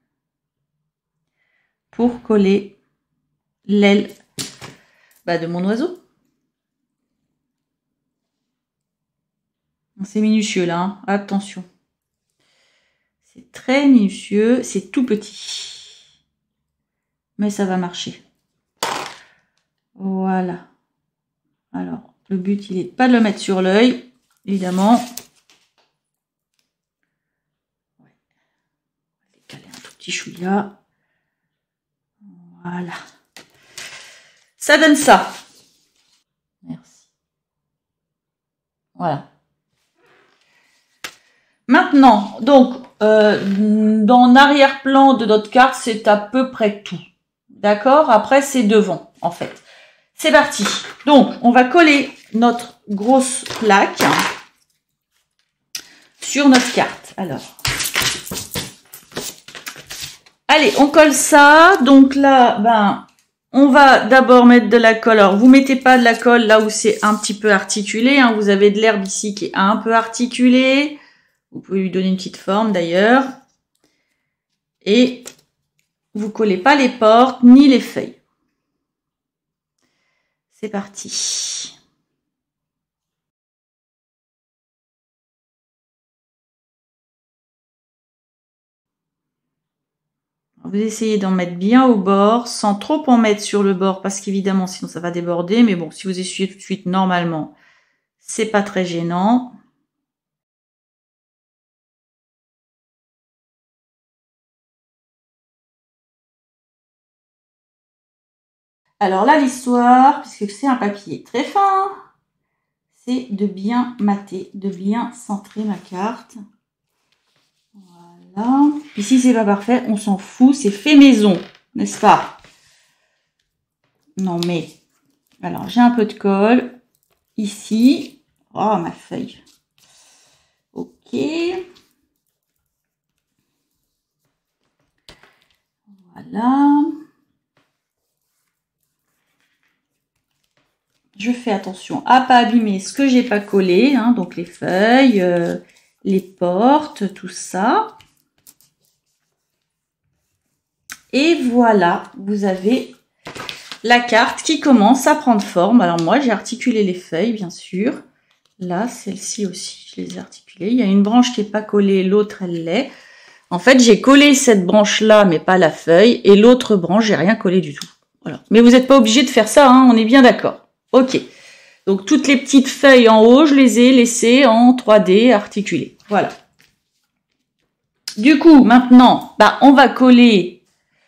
pour coller l'aile bah, de mon oiseau. C'est minutieux là, hein. Attention. C'est très minutieux, c'est tout petit. Mais ça va marcher. Voilà. Alors, le but, il n'est pas de le mettre sur l'œil, évidemment. Ouais. On va décaler un tout petit chouïa. Voilà. Ça donne ça. Merci. Voilà. Maintenant, donc, euh, dans l'arrière-plan de notre carte, c'est à peu près tout. D'accord? Après, c'est devant, en fait. C'est parti. Donc, on va coller notre grosse plaque sur notre carte. Alors, allez, on colle ça. Donc là, ben, on va d'abord mettre de la colle. Alors, vous mettez pas de la colle là où c'est un petit peu articulé. Hein. Vous avez de l'herbe ici qui est un peu articulée. Vous pouvez lui donner une petite forme d'ailleurs. Et vous collez pas les portes ni les feuilles. C'est parti. Vous essayez d'en mettre bien au bord, sans trop en mettre sur le bord, parce qu'évidemment, sinon ça va déborder. Mais bon, si vous essuyez tout de suite, normalement, c'est pas très gênant. Alors là, l'histoire, puisque c'est un papier très fin, c'est de bien mater, de bien centrer ma carte. Voilà. Puis si c'est pas parfait, on s'en fout, c'est fait maison, n'est-ce pas? Non mais, alors j'ai un peu de colle ici. Oh, ma feuille. Ok. Voilà. Je fais attention à pas abîmer ce que j'ai pas collé, hein, donc les feuilles, euh, les portes, tout ça. Et voilà, vous avez la carte qui commence à prendre forme. Alors moi, j'ai articulé les feuilles, bien sûr. Là, celle-ci aussi, je les ai articulées. Il y a une branche qui n'est pas collée, l'autre, elle l'est. En fait, j'ai collé cette branche-là, mais pas la feuille. Et l'autre branche, j'ai rien collé du tout. Voilà. Mais vous n'êtes pas obligé de faire ça, hein, on est bien d'accord. Ok, donc toutes les petites feuilles en haut, je les ai laissées en trois D articulées. Voilà. Du coup, maintenant, bah, on va coller.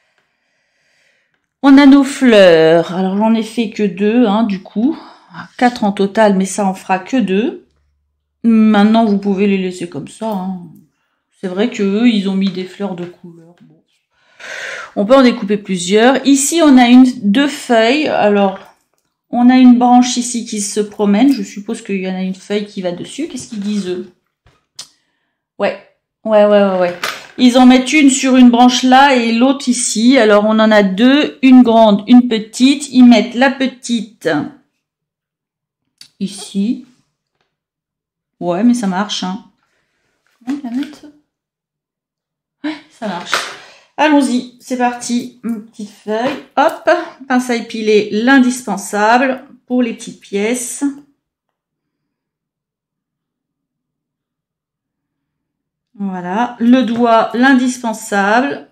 On a nos fleurs. Alors, j'en ai fait que deux, hein, du coup. Quatre en total, mais ça en fera que deux. Maintenant, vous pouvez les laisser comme ça. Hein. C'est vrai qu'eux, ils ont mis des fleurs de couleur. Bon. On peut en découper plusieurs. Ici, on a une, deux feuilles. Alors... On a une branche ici qui se promène. Je suppose qu'il y en a une feuille qui va dessus. Qu'est-ce qu'ils disent eux? Ouais, ouais, ouais, ouais, ouais. Ils en mettent une sur une branche là et l'autre ici. Alors, on en a deux, une grande, une petite. Ils mettent la petite ici. Ouais, mais ça marche. Hein. Comment la mettre? Ouais, ça marche. Allons-y, c'est parti. Une petite feuille, hop, pince à épiler, l'indispensable pour les petites pièces. Voilà, le doigt, l'indispensable.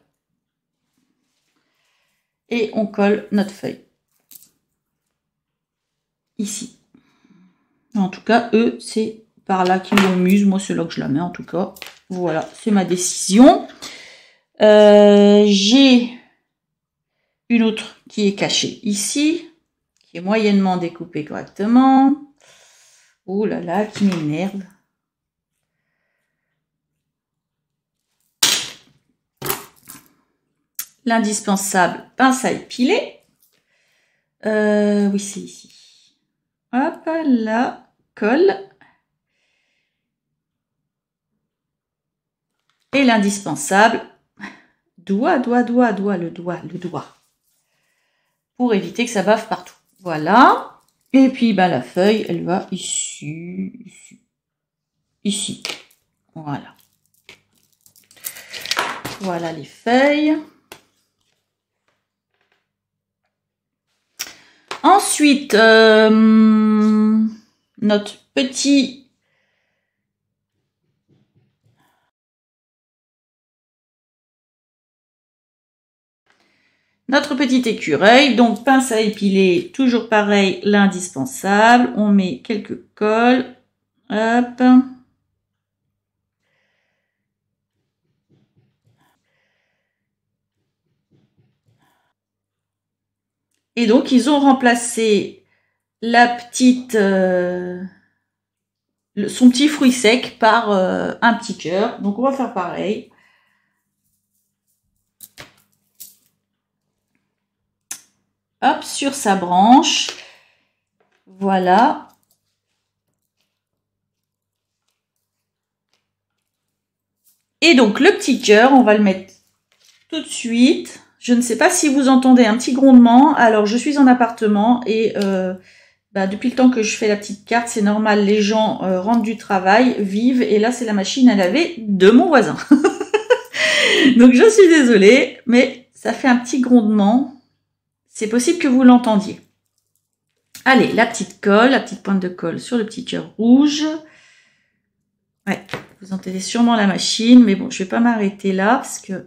Et on colle notre feuille. Ici. En tout cas, eux, c'est par là qu'ils m'amusent. Moi, c'est là que je la mets, en tout cas. Voilà, c'est ma décision. Euh, j'ai une autre qui est cachée ici, qui est moyennement découpée correctement. Oh là là, qui m'énerve. L'indispensable pince à épiler. Euh, oui, c'est ici. Hop, là, colle. Et l'indispensable, doigt, doigt, doigt, doigt, le doigt, le doigt. Pour éviter que ça bave partout. Voilà. Et puis, bah, la feuille, elle va ici, ici, ici. Voilà. Voilà les feuilles. Ensuite, euh, notre petit... Notre petit écureuil, donc pince à épiler, toujours pareil, l'indispensable. On met quelques colles. Hop. Et donc, ils ont remplacé la petite, euh, le, son petit fruit sec par euh, un petit cœur. Donc, on va faire pareil. hop, sur sa branche. Voilà. Et donc, le petit cœur, on va le mettre tout de suite. Je ne sais pas si vous entendez un petit grondement. Alors, je suis en appartement et euh, bah, depuis le temps que je fais la petite carte, c'est normal, les gens euh, rentrent du travail, vivent, et là, c'est la machine à laver de mon voisin. Donc, je suis désolée, mais ça fait un petit grondement. C'est possible que vous l'entendiez. Allez, la petite colle, la petite pointe de colle sur le petit cœur rouge. Ouais, vous entendez sûrement la machine, mais bon, je vais pas m'arrêter là parce que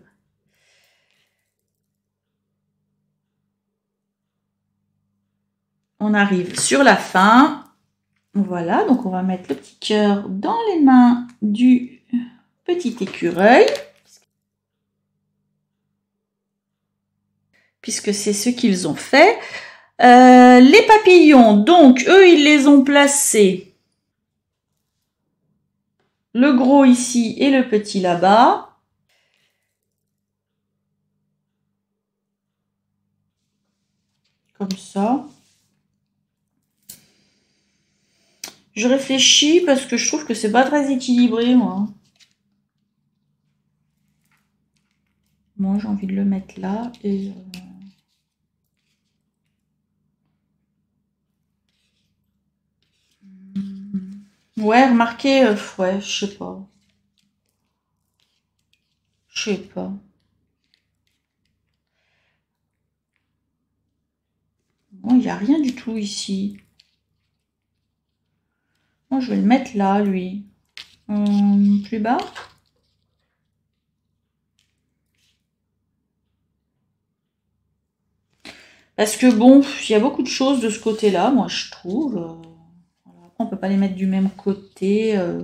on arrive sur la fin. Voilà, donc on va mettre le petit cœur dans les mains du petit écureuil, puisque c'est ce qu'ils ont fait. Euh, les papillons, donc eux, ils les ont placés. Le gros ici et le petit là-bas. Comme ça. Je réfléchis parce que je trouve que c'est pas très équilibré, moi. Moi, j'ai envie de le mettre là et... Euh... Ouais, remarquez, euh, ouais, je sais pas. Je sais pas. Bon, il n'y a rien du tout ici. Bon, je vais le mettre là, lui. Hum, plus bas. Parce que bon, il y a beaucoup de choses de ce côté-là, moi, je trouve. Euh, voilà. Après, on peut pas les mettre du même côté. Euh...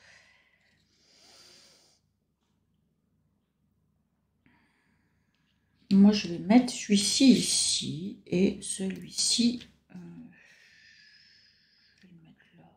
Moi, je vais mettre celui-ci ici et celui-ci. Euh... Je vais le mettre là.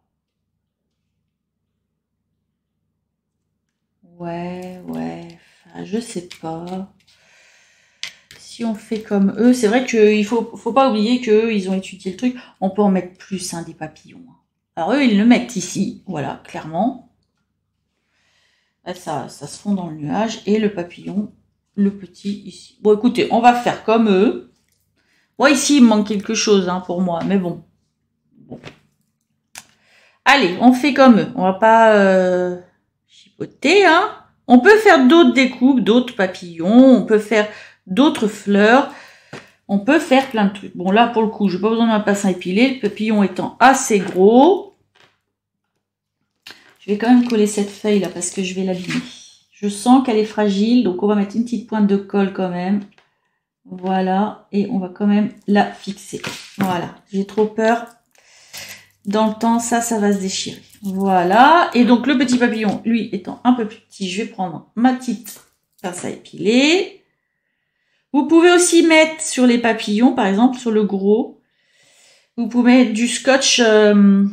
Ouais, ouais. Enfin, je sais pas. Si on fait comme eux, c'est vrai qu'il faut, faut pas oublier qu'eux, ils ont étudié le truc. On peut en mettre plus, hein, des papillons. Alors eux, ils le mettent ici, voilà, clairement. Là, ça, ça se fond dans le nuage. Et le papillon, le petit ici. Bon, écoutez, on va faire comme eux. Bon, ici, il me manque quelque chose, hein, pour moi, mais bon. bon. Allez, on fait comme eux. On va pas euh, chipoter, hein. On peut faire d'autres découpes, d'autres papillons. On peut faire d'autres fleurs. On peut faire plein de trucs. Bon, là, pour le coup, je n'ai pas besoin d'un pinceau épilé. Le papillon étant assez gros. Je vais quand même coller cette feuille là parce que je vais l'abîmer. Je sens qu'elle est fragile, donc on va mettre une petite pointe de colle quand même. Voilà, et on va quand même la fixer. Voilà, j'ai trop peur. Dans le temps, ça, ça va se déchirer. Voilà, et donc le petit papillon, lui, étant un peu plus petit, je vais prendre ma petite pince à épiler. Vous pouvez aussi mettre sur les papillons, par exemple, sur le gros, vous pouvez mettre du scotch... Euh,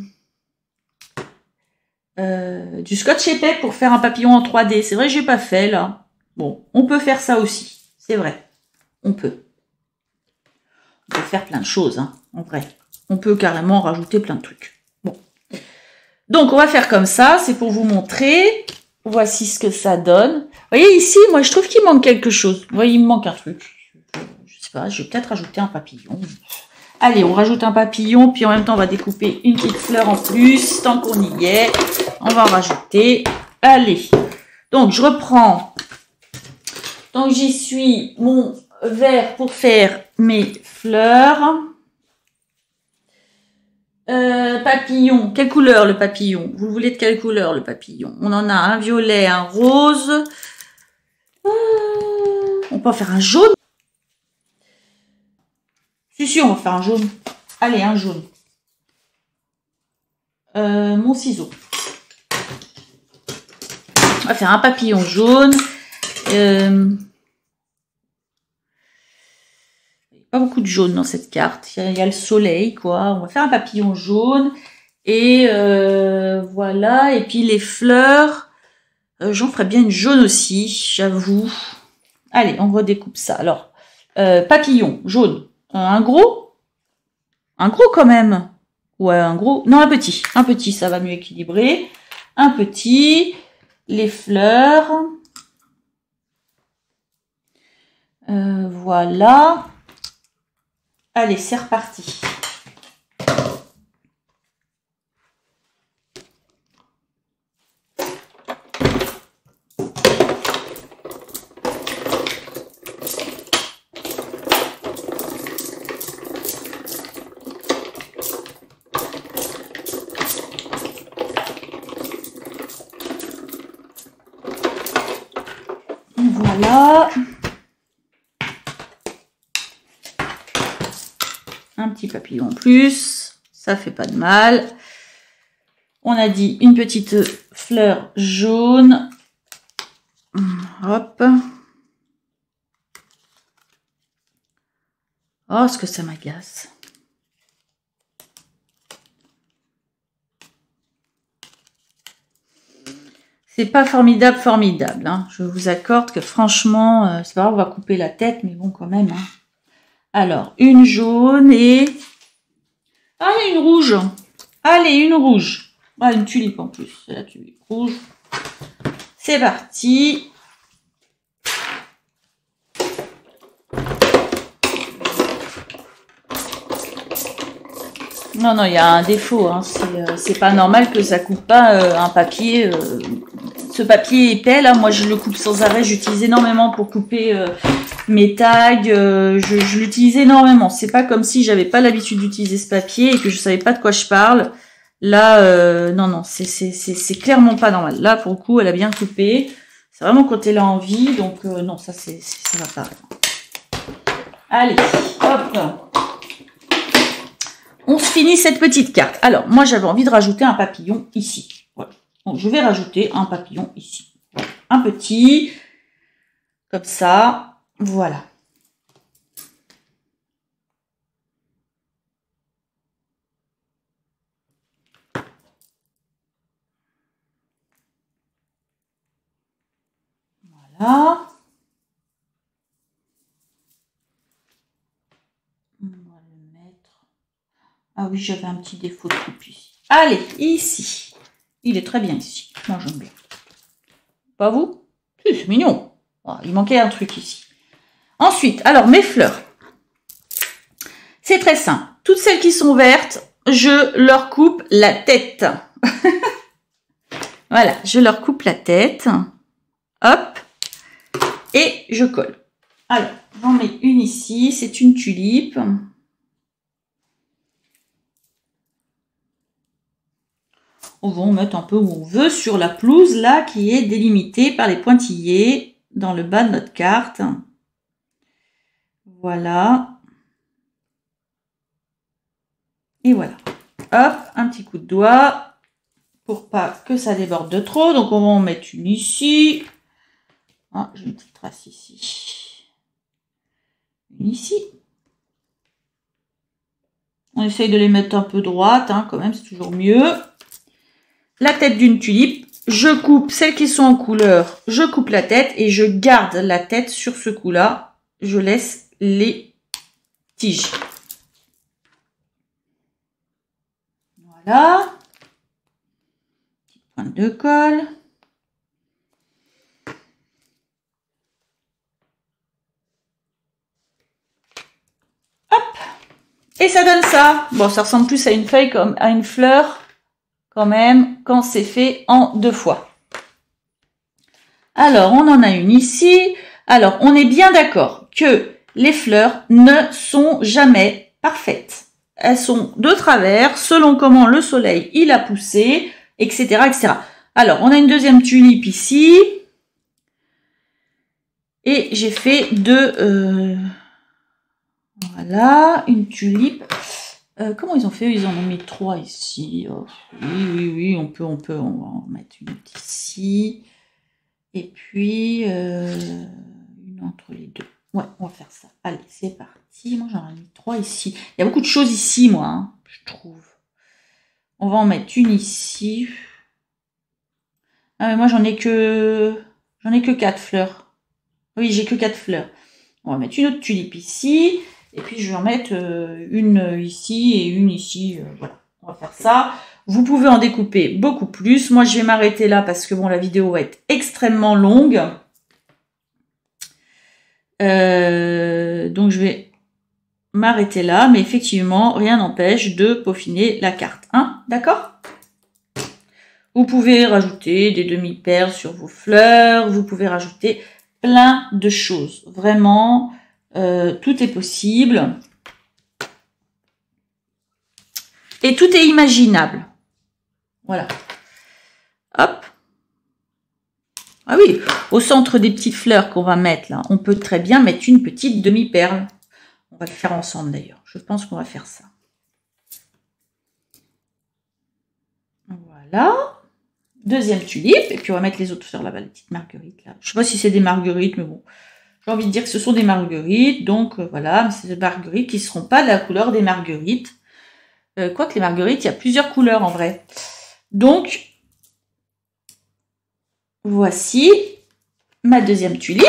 Euh, du scotch épais pour faire un papillon en trois D. C'est vrai que j'ai pas fait là. Bon, on peut faire ça aussi. C'est vrai. On peut. On peut faire plein de choses, hein, en vrai. On peut carrément rajouter plein de trucs. Bon. Donc, on va faire comme ça. C'est pour vous montrer. Voici ce que ça donne. Vous voyez ici, moi, je trouve qu'il manque quelque chose. Vous voyez, il me manque un truc. Je sais pas, je vais peut-être rajouter un papillon. Allez, on rajoute un papillon, puis en même temps, on va découper une petite fleur en plus. Tant qu'on y est, on va en rajouter. Allez, donc je reprends. Donc j'y suis mon verre pour faire mes fleurs. Euh, papillon, quelle couleur le papillon? Vous voulez de quelle couleur le papillon? On en a un violet, un rose. On peut en faire un jaune. Si, si, on va faire un jaune. Allez, un jaune. Euh, mon ciseau. On va faire un papillon jaune. Euh, pas beaucoup de jaune dans cette carte. Il y, a, il y a le soleil, quoi. On va faire un papillon jaune. Et euh, voilà. Et puis les fleurs. Euh, J'en ferais bien une jaune aussi, j'avoue. Allez, on redécoupe ça. Alors, euh, papillon jaune. Un gros? Un gros quand même. Ouais, un gros. Non, un petit. Un petit, ça va mieux équilibrer. Un petit. Les fleurs. Euh, voilà. Allez, c'est reparti. Voilà. Un petit papillon en plus, ça fait pas de mal. On a dit une petite fleur jaune. Hop. Oh, ce que ça m'agace. C'est pas formidable, formidable. Hein. Je vous accorde que franchement, euh, c'est pas grave, on va couper la tête, mais bon, quand même. Hein. Alors, une jaune et... Allez, une rouge. Allez, une rouge. Ah, une tulipe en plus. C'est la tulipe rouge. C'est parti. Non, non, il y a un défaut. Hein. C'est pas normal que ça coupe pas euh, un papier... Euh, ce papier épais, là, moi, je le coupe sans arrêt. J'utilise énormément pour couper euh, mes tags. Euh, je je l'utilise énormément. C'est pas comme si j'avais pas l'habitude d'utiliser ce papier et que je savais pas de quoi je parle. Là, euh, non, non, c'est clairement pas normal. Là, pour le coup, elle a bien coupé. C'est vraiment quand elle a envie. Donc, euh, non, ça, c'est ça va pas. Allez, hop. On se finit cette petite carte. Alors, moi, j'avais envie de rajouter un papillon ici. Voilà. Donc, je vais rajouter un papillon ici. Voilà. Un petit, comme ça. Voilà. Voilà. On va le mettre. Ah oui, j'avais un petit défaut de coupe ici. Allez, ici. Il est très bien ici. Moi, j'aime bien. Pas vous? Si, c'est mignon. Oh, il manquait un truc ici. Ensuite, alors, mes fleurs. C'est très simple. Toutes celles qui sont vertes, je leur coupe la tête. Voilà, je leur coupe la tête. Hop. Et je colle. Alors, j'en mets une ici. C'est une tulipe. On va en mettre un peu où on veut sur la pelouse là qui est délimitée par les pointillés dans le bas de notre carte. Voilà. Et voilà. Hop, un petit coup de doigt pour pas que ça déborde de trop. Donc on va en mettre une ici. Ah, j'ai une petite trace ici. Une ici. On essaye de les mettre un peu droites, hein, quand même, c'est toujours mieux. La tête d'une tulipe, je coupe celles qui sont en couleur, je coupe la tête et je garde la tête sur ce coup-là. Je laisse les tiges. Voilà. Petite pointe de colle. Hop. Et ça donne ça. Bon, ça ressemble plus à une feuille comme à une fleur. Quand même, quand c'est fait en deux fois. Alors, on en a une ici. Alors, on est bien d'accord que les fleurs ne sont jamais parfaites. Elles sont de travers, selon comment le soleil il a poussé, et cetera, et cetera. Alors, on a une deuxième tulipe ici. Et j'ai fait deux... Euh, voilà, une tulipe... Euh, comment ils ont fait? Ils en ont mis trois ici. Oh, oui, oui, oui, on peut, on peut, on va en mettre une ici. Et puis, euh, une entre les deux. Ouais, on va faire ça. Allez, c'est parti. Moi, j'en ai mis trois ici. Il y a beaucoup de choses ici, moi, hein, je trouve. On va en mettre une ici. Ah, mais moi, j'en ai que... J'en ai que quatre fleurs. Oui, j'ai que quatre fleurs. On va mettre une autre tulipe ici. Et puis, je vais en mettre euh, une ici et une ici. Euh, voilà, on va faire ça. Vous pouvez en découper beaucoup plus. Moi, je vais m'arrêter là parce que bon, la vidéo va être extrêmement longue. Euh, donc, je vais m'arrêter là. Mais effectivement, rien n'empêche de peaufiner la carte. Hein, d'accord ? Vous pouvez rajouter des demi-perles sur vos fleurs. Vous pouvez rajouter plein de choses. Vraiment, euh, tout est possible. Et tout est imaginable. Voilà. Hop. Ah oui, au centre des petites fleurs qu'on va mettre là, on peut très bien mettre une petite demi-perle. On va le faire ensemble d'ailleurs. Je pense qu'on va faire ça. Voilà. Deuxième tulipe. Et puis on va mettre les autres fleurs là-bas, les petites marguerites là. Je sais pas si c'est des marguerites, mais bon. J'ai envie de dire que ce sont des marguerites. Donc euh, voilà, mais c'est des marguerites qui ne seront pas de la couleur des marguerites. Euh, Quoique les marguerites, il y a plusieurs couleurs en vrai. Donc, voici ma deuxième tulipe.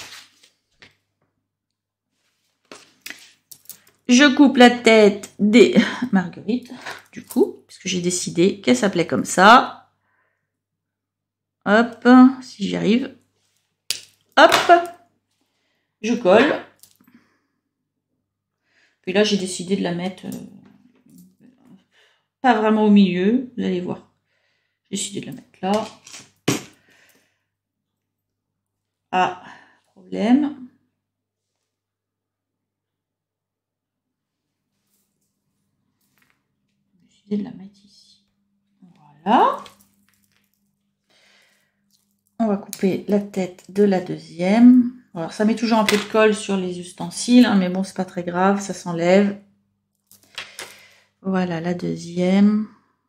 Je coupe la tête des marguerites, du coup, puisque j'ai décidé qu'elle s'appelait comme ça. Hop, si j'y arrive. Hop, je colle. Puis là, j'ai décidé de la mettre euh, pas vraiment au milieu, vous allez voir. J'ai décidé de la mettre là. Ah, problème. J'ai décidé de la mettre ici. Voilà. On va couper la tête de la deuxième. Alors, ça met toujours un peu de colle sur les ustensiles, hein, mais bon, c'est pas très grave, ça s'enlève. Voilà la deuxième.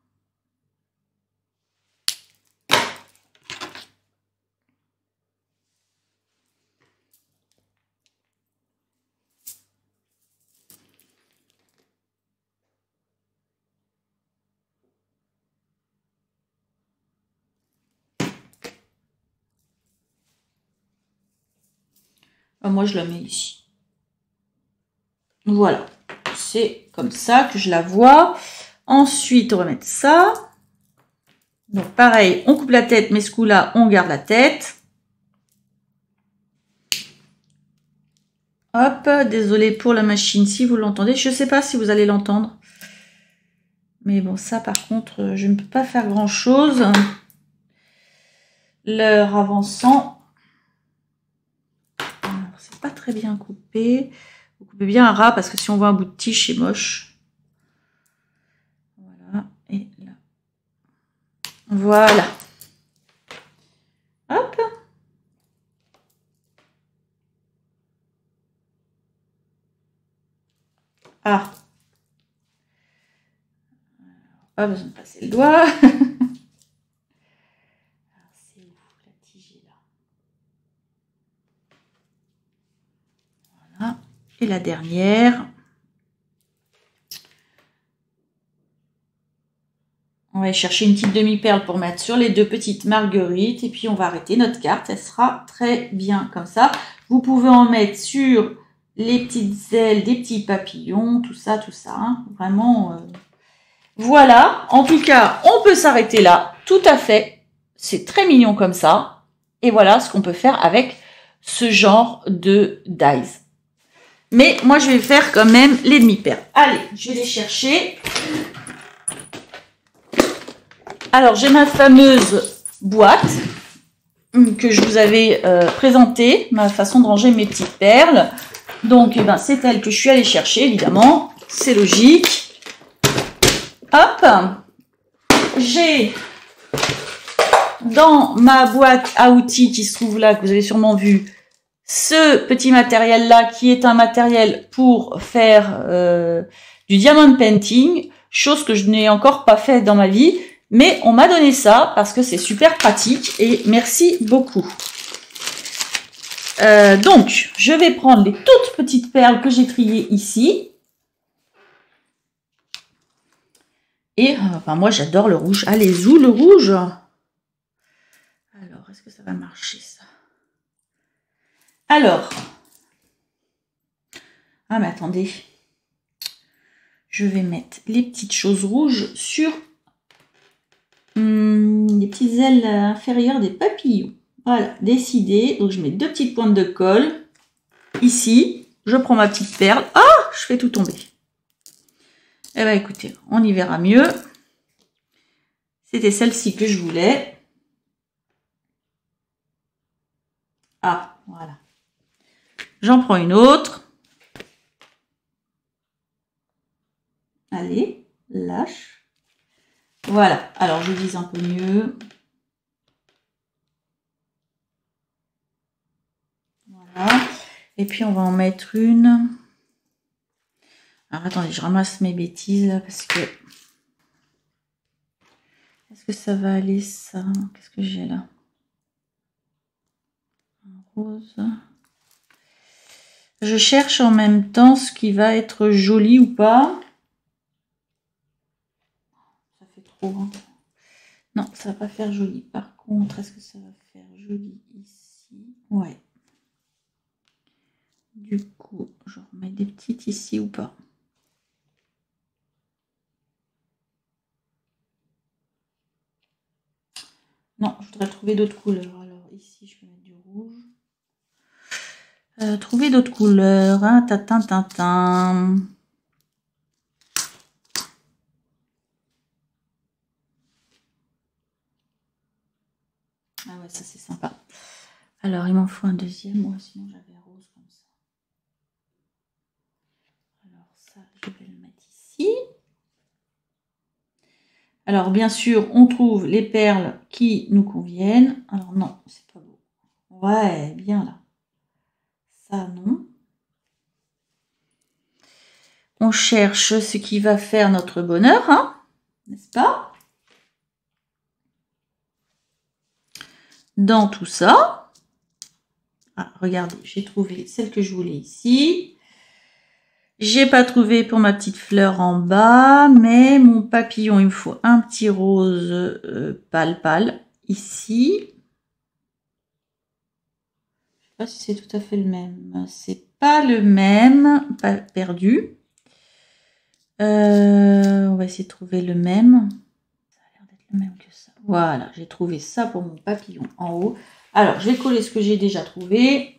Moi, je la mets ici. Voilà. C'est comme ça que je la vois. Ensuite, on va mettre ça. Donc, pareil, on coupe la tête, mais ce coup-là, on garde la tête. Hop, désolé pour la machine si vous l'entendez. Je ne sais pas si vous allez l'entendre. Mais bon, ça, par contre, je ne peux pas faire grand-chose. L'heure avançant. C'est pas très bien coupé. Vous coupez bien un ras parce que si on voit un bout de tige, c'est moche. Voilà. Et là. Voilà. Hop. Ah. Pas besoin de passer le doigt. C'est où la tige est là. Voilà. Et la dernière. On va aller chercher une petite demi-perle pour mettre sur les deux petites marguerites. Et puis, on va arrêter notre carte. Elle sera très bien comme ça. Vous pouvez en mettre sur les petites ailes, des petits papillons, tout ça, tout ça. Hein. Vraiment, euh... voilà. En tout cas, on peut s'arrêter là. Tout à fait. C'est très mignon comme ça. Et voilà ce qu'on peut faire avec ce genre de dies. Mais moi, je vais faire quand même les demi-perles. Allez, je vais les chercher. Alors, j'ai ma fameuse boîte que je vous avais euh, présentée, ma façon de ranger mes petites perles. Donc, eh ben, c'est elle que je suis allée chercher, évidemment. C'est logique. Hop. J'ai dans ma boîte à outils qui se trouve là, que vous avez sûrement vu, ce petit matériel-là, qui est un matériel pour faire euh, du diamond painting, chose que je n'ai encore pas fait dans ma vie. Mais on m'a donné ça parce que c'est super pratique et merci beaucoup. Euh, donc, je vais prendre les toutes petites perles que j'ai triées ici. Et, enfin, moi, j'adore le rouge. Allez, où le rouge? Alors, est-ce que ça va marcher, ça? Alors, Ah mais attendez. Je vais mettre les petites choses rouges sur hum, les petites ailes inférieures des papillons. Voilà, décidé. Donc je mets deux petites pointes de colle. Ici, je prends ma petite perle. Ah, je fais tout tomber. Eh bien écoutez, on y verra mieux. C'était celle-ci que je voulais. Ah, voilà. J'en prends une autre. Allez, lâche. Voilà, alors je vise un peu mieux. Voilà. Et puis on va en mettre une. Alors attendez, je ramasse mes bêtises là parce que... Est-ce que ça va aller ça? Qu'est-ce que j'ai là? Un rose. Je cherche en même temps ce qui va être joli ou pas. Ça fait trop. Hein. Non, ça va pas faire joli. Par contre, est-ce que ça va faire joli ici? Ouais. Du coup, je remets des petites ici ou pas? Non, je voudrais trouver d'autres couleurs. Alors ici, je vais mettre du rouge. Euh, trouver d'autres couleurs. Hein, tatin, tatin. Ah ouais, ça c'est sympa. Alors, il m'en faut un deuxième. Moi, sinon j'avais rose comme ça. Alors ça, je vais le mettre ici. Alors, bien sûr, on trouve les perles qui nous conviennent. Alors non, c'est pas beau. Ouais, bien là. Ça, non. On cherche ce qui va faire notre bonheur, hein, n'est-ce pas? Dans tout ça. Ah, regardez, j'ai trouvé celle que je voulais ici. J'ai pas trouvé pour ma petite fleur en bas, mais mon papillon, il me faut un petit rose euh, pâle pâle ici. Je sais pas si c'est tout à fait le même. C'est pas le même, pas perdu. Euh, on va essayer de trouver le même. Ça a l'air d'être le même que ça. Voilà, j'ai trouvé ça pour mon papillon en haut. Alors, je vais coller ce que j'ai déjà trouvé.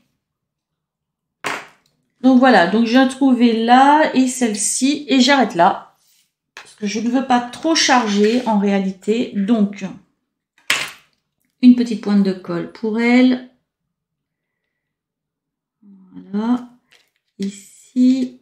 Donc voilà, donc j'ai trouvé là et celle-ci et j'arrête là. Parce que je ne veux pas trop charger en réalité. Donc, une petite pointe de colle pour elle. Voilà. Ici.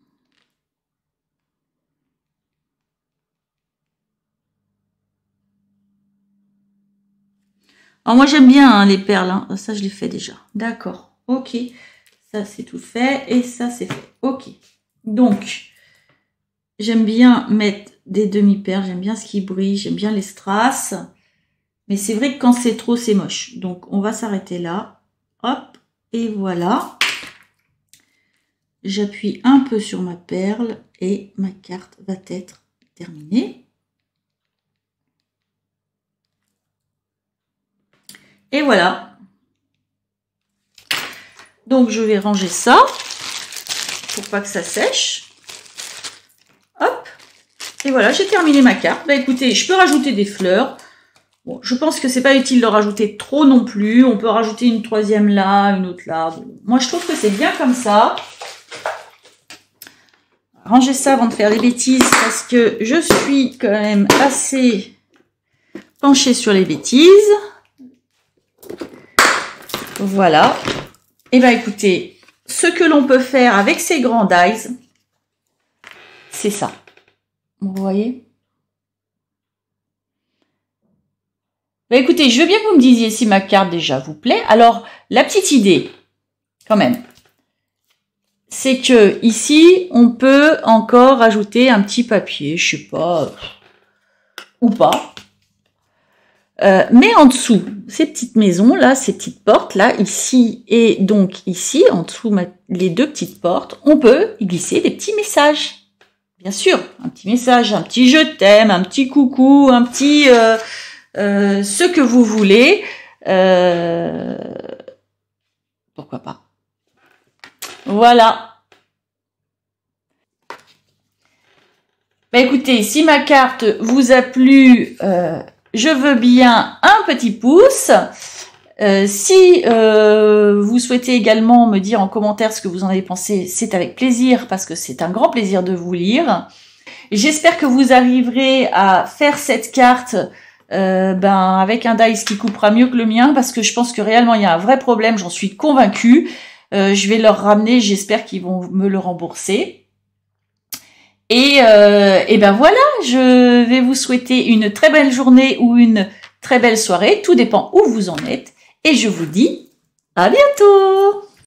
Alors moi j'aime bien hein, les perles. Hein. Ça, je l'ai fait déjà. D'accord. Ok. Ça, c'est tout fait. Et ça, c'est fait. Ok. Donc, j'aime bien mettre des demi-perles. J'aime bien ce qui brille. J'aime bien les strass. Mais c'est vrai que quand c'est trop, c'est moche. Donc, on va s'arrêter là. Hop. Et voilà. J'appuie un peu sur ma perle. Et ma carte va être terminée. Et voilà. Donc, je vais ranger ça. Pour pas que ça sèche. Hop. Et voilà, j'ai terminé ma carte. Bah écoutez, je peux rajouter des fleurs. Bon, je pense que c'est pas utile de rajouter trop non plus. On peut rajouter une troisième là, une autre là. Bon, moi, je trouve que c'est bien comme ça. Ranger ça avant de faire des bêtises parce que je suis quand même assez penchée sur les bêtises. Voilà. Et ben écoutez, ce que l'on peut faire avec ces grands dies, c'est ça. Vous voyez? Ben écoutez, je veux bien que vous me disiez si ma carte déjà vous plaît. Alors, la petite idée, quand même, c'est que ici, on peut encore ajouter un petit papier, je sais pas, ou pas. Euh, mais en dessous, ces petites maisons là, ces petites portes là, ici et donc ici, en dessous les deux petites portes, on peut y glisser des petits messages. Bien sûr, un petit message, un petit je t'aime, un petit coucou, un petit euh, euh, ce que vous voulez. Euh, pourquoi pas. Voilà. Bah écoutez, si ma carte vous a plu, euh, je veux bien un petit pouce. Euh, si euh, vous souhaitez également me dire en commentaire ce que vous en avez pensé, c'est avec plaisir parce que c'est un grand plaisir de vous lire. J'espère que vous arriverez à faire cette carte euh, ben, avec un dice qui coupera mieux que le mien parce que je pense que réellement il y a un vrai problème, j'en suis convaincue. Euh, je vais leur ramener, j'espère qu'ils vont me le rembourser. Et, euh, et ben voilà, je vais vous souhaiter une très belle journée ou une très belle soirée, tout dépend où vous en êtes. Et je vous dis à bientôt!